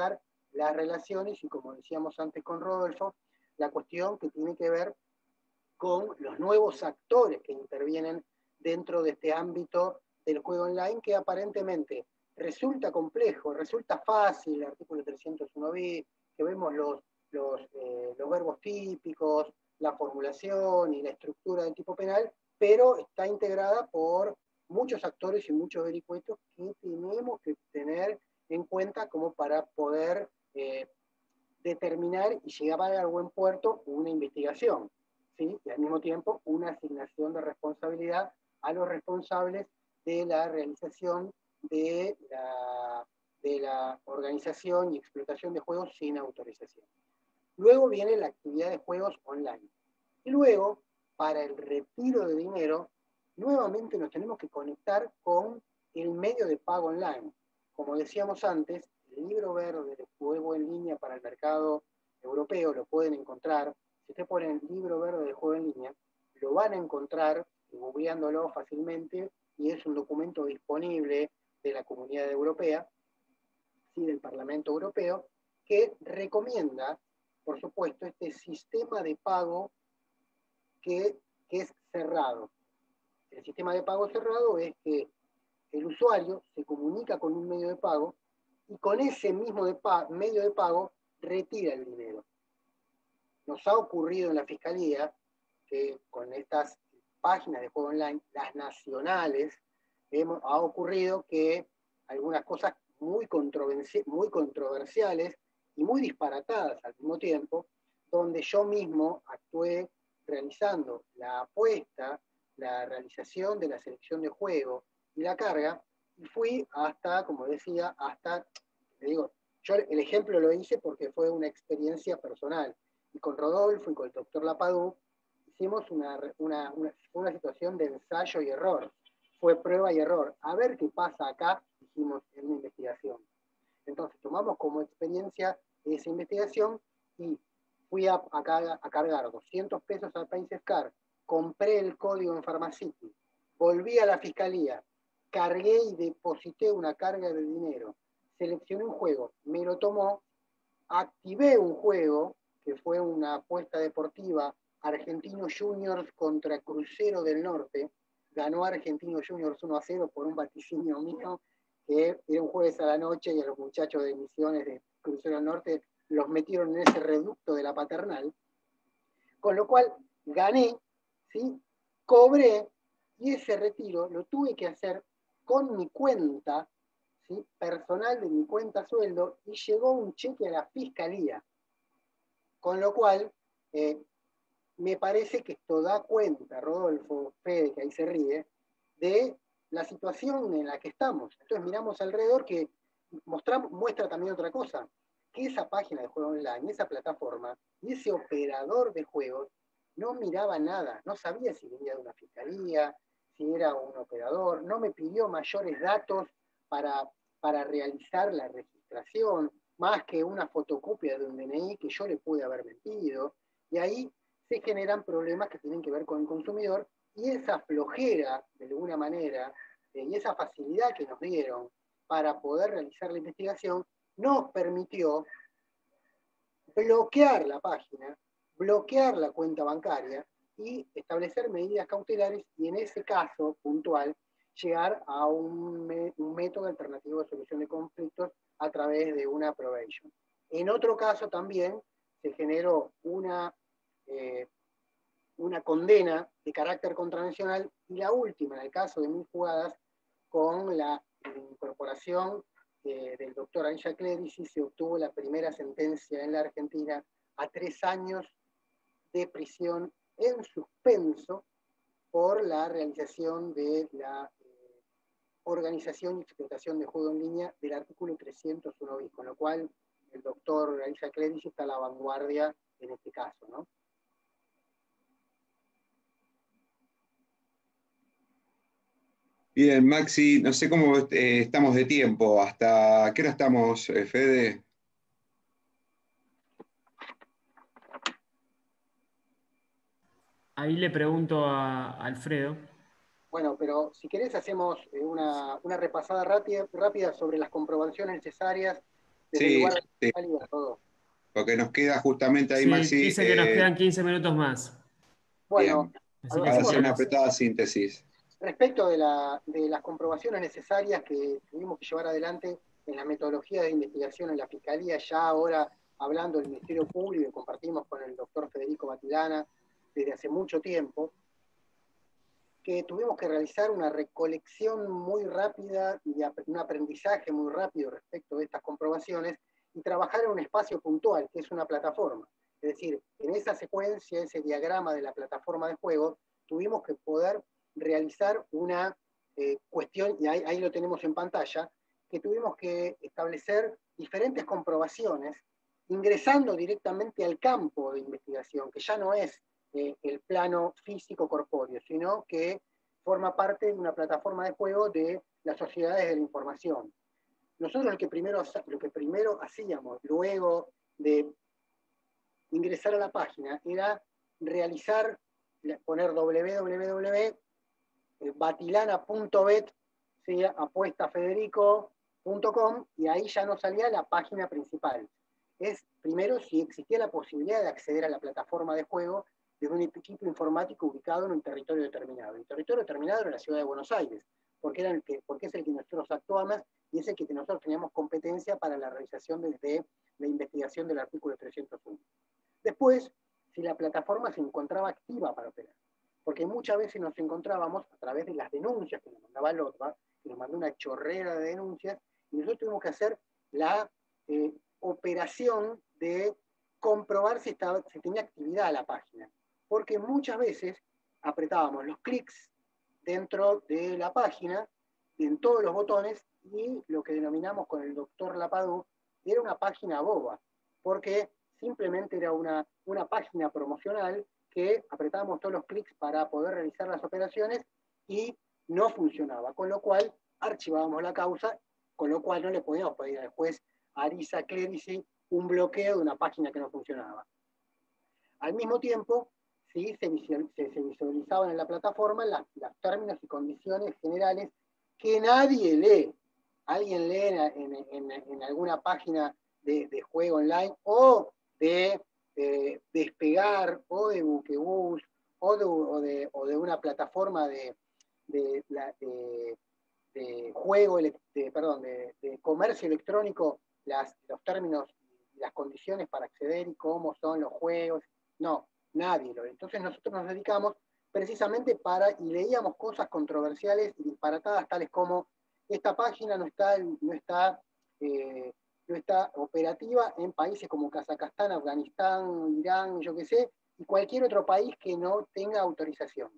las relaciones y, como decíamos antes con Rodolfo, la cuestión que tiene que ver con los nuevos actores que intervienen dentro de este ámbito del juego online, que aparentemente resulta complejo, resulta fácil, el artículo trescientos uno bis, que vemos los, los, eh, los verbos típicos, la formulación y la estructura del tipo penal, pero está integrada por muchos actores y muchos vericuetos que tenemos que tener en cuenta como para poder eh, determinar y llevar a buen puerto una investigación, ¿sí? Y al mismo tiempo una asignación de responsabilidad a los responsables de la realización de la, de la organización y explotación de juegos sin autorización. Luego viene la actividad de juegos online. Y luego, para el retiro de dinero, nuevamente nos tenemos que conectar con el medio de pago online. Como decíamos antes, el libro verde de juego en línea para el mercado europeo lo pueden encontrar. Si ustedes ponen libro verde de juego en línea, lo van a encontrar googleándolo fácilmente, y es un documento disponible de la Comunidad Europea, ¿sí? Del Parlamento Europeo, que recomienda, por supuesto, este sistema de pago que, que es cerrado. El sistema de pago cerrado es que el usuario se comunica con un medio de pago y con ese mismo de medio de pago retira el dinero. Nos ha ocurrido en la Fiscalía que con estas páginas de juego online, las nacionales, hemos, ha ocurrido que algunas cosas muy, controversi muy controversiales y muy disparatadas al mismo tiempo, donde yo mismo actué realizando la apuesta, la realización de la selección de juego y la carga, y fui hasta, como decía, hasta, le digo, yo el ejemplo lo hice porque fue una experiencia personal, y con Rodolfo y con el doctor Lapadú hicimos una, una, una, una situación de ensayo y error, fue prueba y error, a ver qué pasa acá, hicimos en una investigación. Entonces tomamos como experiencia esa investigación y fui a, a, a cargar doscientos pesos al PaísScar, compré el código en Pharmacity, volví a la Fiscalía, cargué y deposité una carga de dinero, seleccioné un juego, me lo tomó, activé un juego, que fue una apuesta deportiva, Argentinos Juniors contra Crucero del Norte, ganó Argentinos Juniors uno a cero por un vaticinio mío, que era un jueves a la noche y a los muchachos de Misiones de Crucero del Norte los metieron en ese reducto de la Paternal, con lo cual gané, ¿sí? Cobré, y ese retiro lo tuve que hacer con mi cuenta, ¿sí? Personal de mi cuenta sueldo, y llegó un cheque a la Fiscalía, con lo cual eh, me parece que esto da cuenta, Rodolfo, Fede, que ahí se ríe, de la situación en la que estamos. Entonces miramos alrededor, que mostramos, muestra también otra cosa, que esa página de juego online, esa plataforma, y ese operador de juegos no miraba nada, no sabía si venía de una fiscalía, si era un operador, no me pidió mayores datos para, para realizar la registración, más que una fotocopia de un D N I que yo le pude haber mentido, y ahí se generan problemas que tienen que ver con el consumidor, y esa flojera, de alguna manera, eh, y esa facilidad que nos dieron para poder realizar la investigación, nos permitió bloquear la página, bloquear la cuenta bancaria y establecer medidas cautelares, y en ese caso puntual, llegar a un, me, un método alternativo de solución de conflictos a través de una probation. En otro caso también se generó una, eh, una condena de carácter contravencional, y la última, en el caso de Mil Jugadas, con la incorporación eh, del doctor Aisha Clerici, se obtuvo la primera sentencia en la Argentina a tres años de prisión en suspenso por la realización de la eh, organización y explotación de juego en línea del artículo trescientos uno bis, con lo cual el doctor Aisha Clerici está a la vanguardia en este caso, ¿no? Bien, Maxi, no sé cómo eh, estamos de tiempo. ¿Hasta qué hora estamos, eh, Fede? Ahí le pregunto a Alfredo. Bueno, pero si querés hacemos una, una repasada rápida, rápida sobre las comprobaciones necesarias desde el Sí, lugar sí, de la todo. porque nos queda justamente ahí, Sí, Maxi, dice que nos eh, quedan quince minutos más. Bueno, bien, Así lo que para si hacemos hacer una querés. apretada síntesis. respecto de, la, de las comprobaciones necesarias que tuvimos que llevar adelante en la metodología de investigación en la Fiscalía, ya ahora hablando del Ministerio Público, que compartimos con el doctor Federico Batilana desde hace mucho tiempo, que tuvimos que realizar una recolección muy rápida y un aprendizaje muy rápido respecto de estas comprobaciones y trabajar en un espacio puntual, que es una plataforma. Es decir, en esa secuencia, ese diagrama de la plataforma de juego, tuvimos que poder realizar una eh, cuestión, y ahí, ahí lo tenemos en pantalla, que tuvimos que establecer diferentes comprobaciones ingresando directamente al campo de investigación, que ya no es eh, el plano físico corpóreo, sino que forma parte de una plataforma de juego de las sociedades de la información. Nosotros lo que primero, lo que primero hacíamos, luego de ingresar a la página, era realizar, poner doble u doble u doble u punto batilana punto bet, ¿sí? apuesta federico punto com, y ahí ya nos salía la página principal. Es primero si existía la posibilidad de acceder a la plataforma de juego desde un equipo informático ubicado en un territorio determinado. El territorio determinado era la ciudad de Buenos Aires, porque, era el que, porque es el que nosotros actuamos y es el que nosotros teníamos competencia para la realización desde la investigación del artículo trescientos uno. Después, si la plataforma se encontraba activa para operar, porque muchas veces nos encontrábamos a través de las denuncias que nos mandaba LOTBA, que nos mandó una chorrera de denuncias, y nosotros tuvimos que hacer la eh, operación de comprobar si, estaba, si tenía actividad la página, porque muchas veces apretábamos los clics dentro de la página, en todos los botones, y lo que denominamos con el doctor Lapadú, era una página boba, porque simplemente era una, una página promocional que apretábamos todos los clics para poder realizar las operaciones y no funcionaba, con lo cual archivábamos la causa, con lo cual no le podíamos pedir al juez Arisa Clerici un bloqueo de una página que no funcionaba. Al mismo tiempo, sí, se, visual, se, se visualizaban en la plataforma los términos y condiciones generales que nadie lee. Alguien lee en, en, en, en alguna página de, de juego online o de eh, Despegar o de Buquebus o de, o de, o de una plataforma de, de, de, de juego, de, perdón, de, de comercio electrónico, las, los términos y las condiciones para acceder y cómo son los juegos. No, nadie lo ve. Entonces nosotros nos dedicamos precisamente para, y leíamos cosas controversiales y disparatadas, tales como esta página no está, no está, eh, no está operativa en países como Kazajstán, Afganistán, Irán, yo qué sé, y cualquier otro país que no tenga autorización.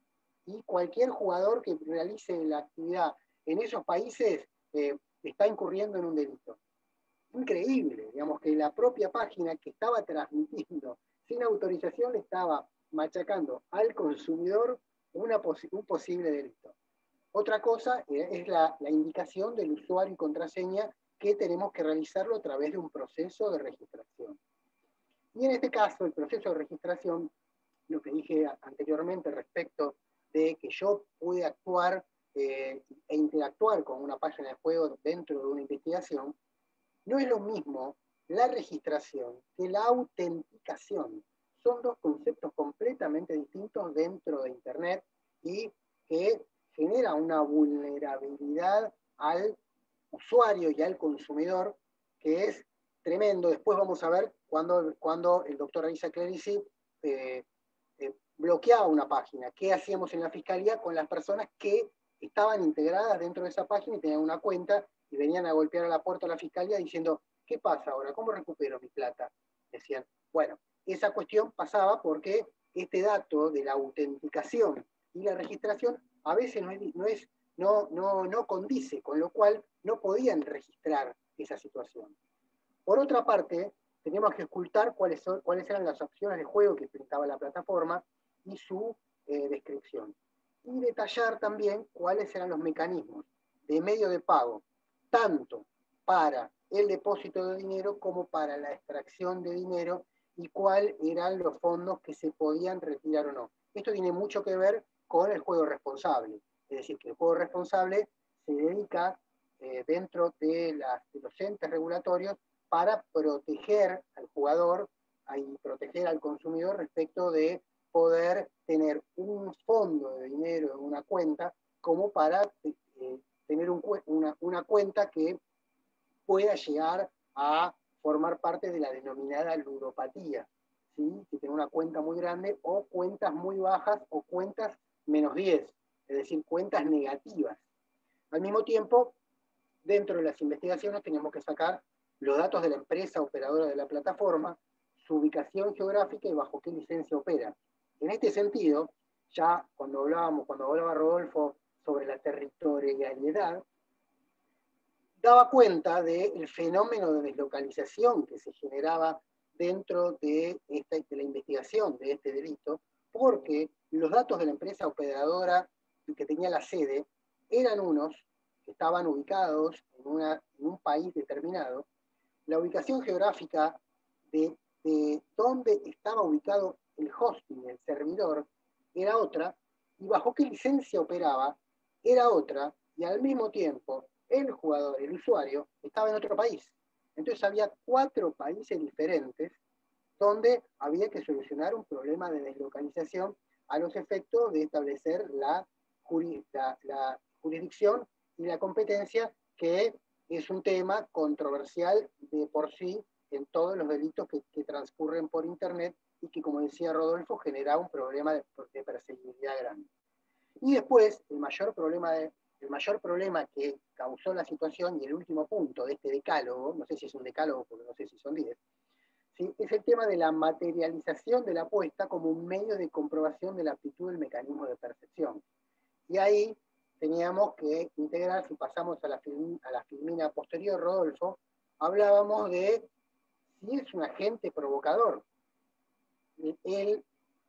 Y cualquier jugador que realice la actividad en esos países eh, está incurriendo en un delito. Increíble, digamos que la propia página que estaba transmitiendo sin autorización le estaba machacando al consumidor una posi un posible delito. Otra cosa es la, la indicación del usuario y contraseña que tenemos que realizarlo a través de un proceso de registración. Y en este caso, el proceso de registración, lo que dije anteriormente respecto de que yo pude actuar eh, e interactuar con una página de juego dentro de una investigación, no es lo mismo la registración que la autenticación. Son dos conceptos completamente distintos dentro de Internet y que genera una vulnerabilidad al usuario y al consumidor que es tremendo. Después vamos a ver cuando, cuando el doctor Arisa Clerici eh, eh, bloqueaba una página. ¿Qué hacíamos en la fiscalía con las personas que estaban integradas dentro de esa página y tenían una cuenta y venían a golpear a la puerta de la fiscalía diciendo, ¿qué pasa ahora? ¿Cómo recupero mi plata? Decían, bueno, esa cuestión pasaba porque este dato de la autenticación y la registración a veces no, es, no, es, no, no, no condice, con lo cual no podían registrar esa situación. Por otra parte, teníamos que ocultar cuáles, son, cuáles eran las opciones de juego que presentaba la plataforma y su eh, descripción. Y detallar también cuáles eran los mecanismos de medio de pago, tanto para el depósito de dinero como para la extracción de dinero y cuáles eran los fondos que se podían retirar o no. Esto tiene mucho que ver con el juego responsable. Es decir, que el juego responsable se dedica eh, dentro de, las, de los entes regulatorios para proteger al jugador y proteger al consumidor respecto de poder tener un fondo de dinero en una cuenta como para eh, tener un, una, una cuenta que pueda llegar a formar parte de la denominada ludopatía, ¿sí? Que tiene una cuenta muy grande o cuentas muy bajas o cuentas menos diez, es decir, cuentas negativas. Al mismo tiempo, dentro de las investigaciones teníamos que sacar los datos de la empresa operadora de la plataforma, su ubicación geográfica y bajo qué licencia opera. En este sentido, ya cuando hablábamos, cuando hablaba Rodolfo sobre la territorialidad, daba cuenta del fenómeno de deslocalización que se generaba dentro de, esta, de la investigación de este delito, porque los datos de la empresa operadora que tenía la sede eran unos que estaban ubicados en, una, en un país determinado. La ubicación geográfica de, de dónde estaba ubicado el hosting, el servidor, era otra, y bajo qué licencia operaba era otra, y al mismo tiempo el jugador, el usuario, estaba en otro país. Entonces había cuatro países diferentes donde había que solucionar un problema de deslocalización a los efectos de establecer la, la, la jurisdicción y la competencia, que es un tema controversial de por sí en todos los delitos que, que transcurren por Internet y que, como decía Rodolfo, genera un problema de, de perseguibilidad grande. Y después, el mayor problema de, el mayor problema que causó la situación, y el último punto de este decálogo, no sé si es un decálogo porque no sé si son diez, ¿sí? Es el tema de la materialización de la apuesta como un medio de comprobación de la aptitud del mecanismo de percepción. Y ahí teníamos que integrar, si pasamos a la, film, a la filmina posterior, Rodolfo, hablábamos de si es un agente provocador. El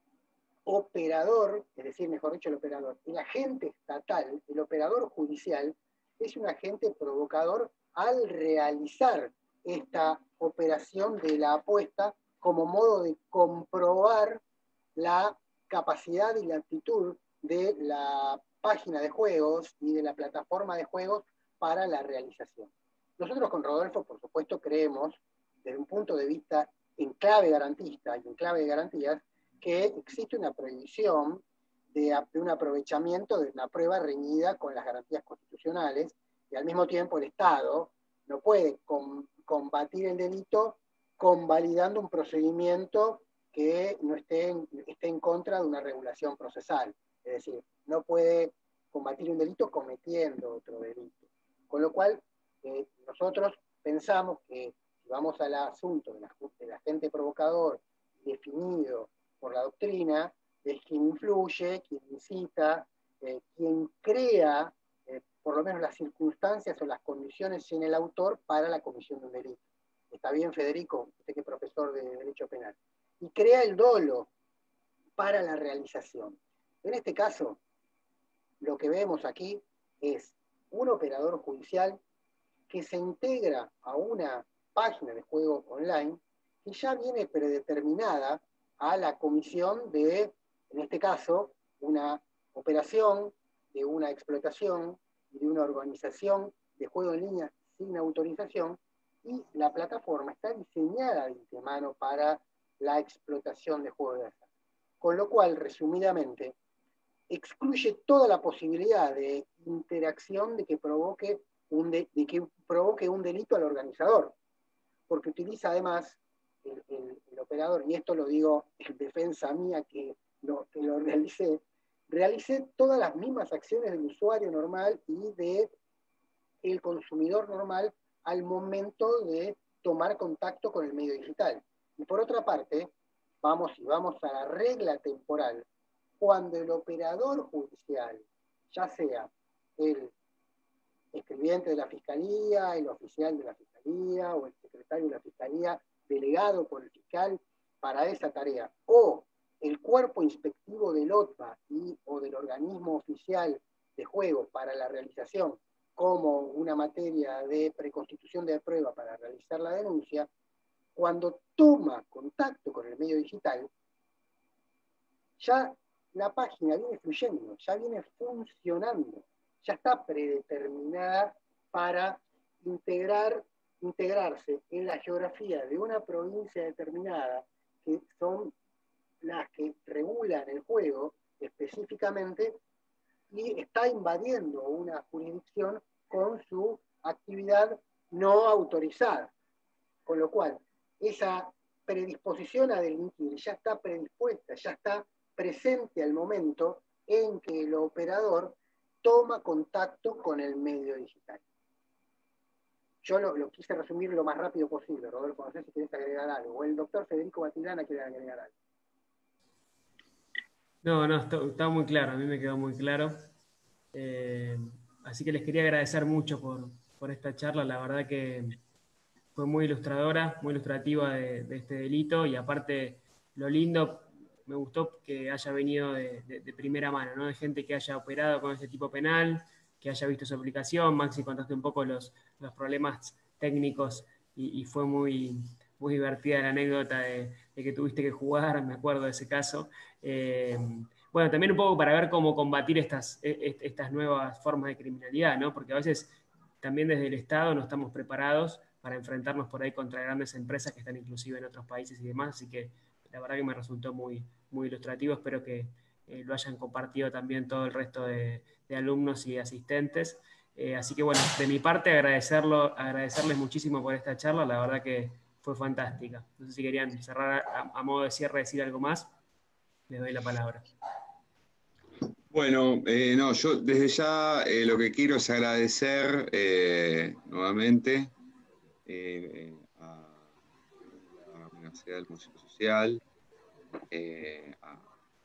operador, es decir, mejor dicho, el operador, el agente estatal, el operador judicial, es un agente provocador al realizar esta operación de la apuesta como modo de comprobar la capacidad y la aptitud de la página de juegos y de la plataforma de juegos para la realización. Nosotros con Rodolfo, por supuesto, creemos, desde un punto de vista en clave garantista y en clave de garantías, que existe una prohibición de, de un aprovechamiento de una prueba reñida con las garantías constitucionales, y al mismo tiempo el Estado no puede com, combatir el delito convalidando un procedimiento que no esté en, esté en contra de una regulación procesal. Es decir, no puede combatir un delito cometiendo otro delito. Con lo cual, eh, nosotros pensamos que si vamos al asunto del de agente provocador definido por la doctrina, es quien influye, quien incita, eh, quien crea, eh, por lo menos las circunstancias o las condiciones en el autor para la comisión de un delito. ¿Está bien, Federico? Usted que es profesor de Derecho Penal. Y crea el dolo para la realización. En este caso, lo que vemos aquí es un operador judicial que se integra a una página de juego online que ya viene predeterminada a la comisión de, en este caso, una operación, de una explotación y de una organización de juego en línea sin autorización, y la plataforma está diseñada de antemano para la explotación de juegos de azar. Con lo cual, resumidamente, excluye toda la posibilidad de interacción de que provoque un, de, de que provoque un delito al organizador, porque utiliza además el, el, el operador, y esto lo digo en defensa mía que lo, que lo realicé, realicé todas las mismas acciones del usuario normal y del consumidor normal al momento de tomar contacto con el medio digital. Y por otra parte, vamos y vamos a la regla temporal, cuando el operador judicial, ya sea el escribiente de la Fiscalía, el oficial de la Fiscalía o el secretario de la Fiscalía delegado por el fiscal para esa tarea, o el cuerpo inspectivo del O T B A y, o del organismo oficial de juego para la realización como una materia de preconstitución de prueba para realizar la denuncia, cuando toma contacto con el medio digital, ya la página viene fluyendo, ya viene funcionando, ya está predeterminada para integrar, integrarse en la geografía de una provincia determinada, que son las que regulan el juego específicamente, y está invadiendo una jurisdicción con su actividad no autorizada. Con lo cual, esa predisposición a delinquir ya está predispuesta, ya está presente al momento en que el operador toma contacto con el medio digital. Yo lo, lo quise resumir lo más rápido posible, Rodolfo, no sé si querés agregar algo, o el doctor Federico Batilana quiere agregar algo. No, no, está, está muy claro, a mí me quedó muy claro. Eh, así que les quería agradecer mucho por, por esta charla, la verdad que fue muy ilustradora, muy ilustrativa de, de este delito, y aparte lo lindo, me gustó que haya venido de, de, de primera mano, ¿no? De gente que haya operado con este tipo penal, que haya visto su aplicación. Maxi, contaste un poco los, los problemas técnicos y, y fue muy, muy divertida la anécdota de, de que tuviste que jugar, me acuerdo de ese caso. Eh, bueno, también un poco para ver cómo combatir estas, estas nuevas formas de criminalidad, ¿no? Porque a veces también desde el Estado no estamos preparados para enfrentarnos por ahí contra grandes empresas que están inclusive en otros países y demás, así que la verdad que me resultó muy, muy ilustrativo. Espero que eh, lo hayan compartido también todo el resto de, de alumnos y asistentes. Eh, así que bueno, de mi parte agradecerlo, agradecerles muchísimo por esta charla, la verdad que fue fantástica. No sé si querían cerrar a, a modo de cierre, decir algo más, les doy la palabra. Bueno, eh, no, yo desde ya eh, lo que quiero es agradecer eh, nuevamente eh, a la Universidad del Museo Social, eh, a,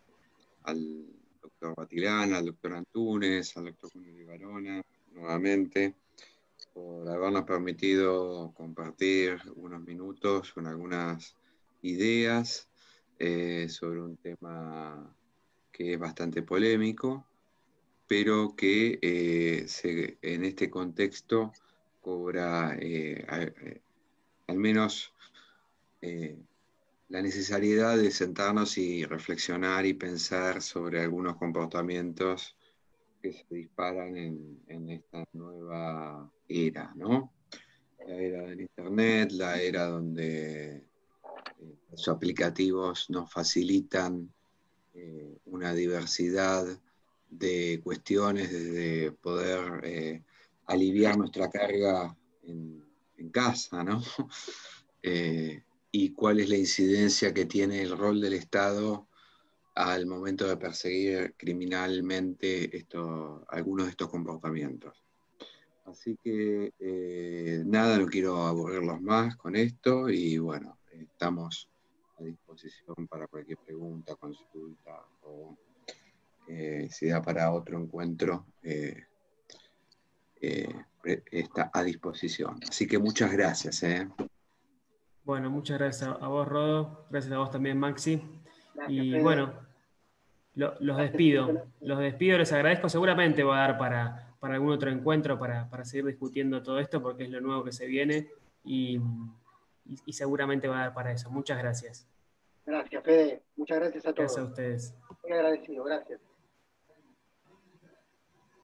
al doctor Batilana, al doctor Antunes, al doctor Cunio Barona, nuevamente, por habernos permitido compartir unos minutos con algunas ideas eh, sobre un tema que es bastante polémico, pero que eh, se, en este contexto cobra eh, a, eh, al menos eh, la necesidad de sentarnos y reflexionar y pensar sobre algunos comportamientos que se disparan en, en esta nueva era, ¿no? La era del Internet, la era donde eh, los aplicativos nos facilitan eh, una diversidad de cuestiones, desde poder eh, aliviar nuestra carga en, en casa, ¿no? Eh, y cuál es la incidencia que tiene el rol del Estado al momento de perseguir criminalmente esto, algunos de estos comportamientos. Así que eh, nada, no quiero aburrirlos más con esto y bueno, estamos a disposición para cualquier pregunta, consulta o eh, si da para otro encuentro, eh, eh, está a disposición. Así que muchas gracias. ¿eh? Bueno, muchas gracias a vos, Rodo, gracias a vos también, Maxi. Gracias, Y Fede. bueno, lo, los despido, los despido, les agradezco. Seguramente va a dar para, para algún otro encuentro para, para seguir discutiendo todo esto, porque es lo nuevo que se viene y, y, y seguramente va a dar para eso. Muchas gracias. Gracias, Fede. Muchas gracias a Gracias a todos. ustedes. Muy agradecido, gracias.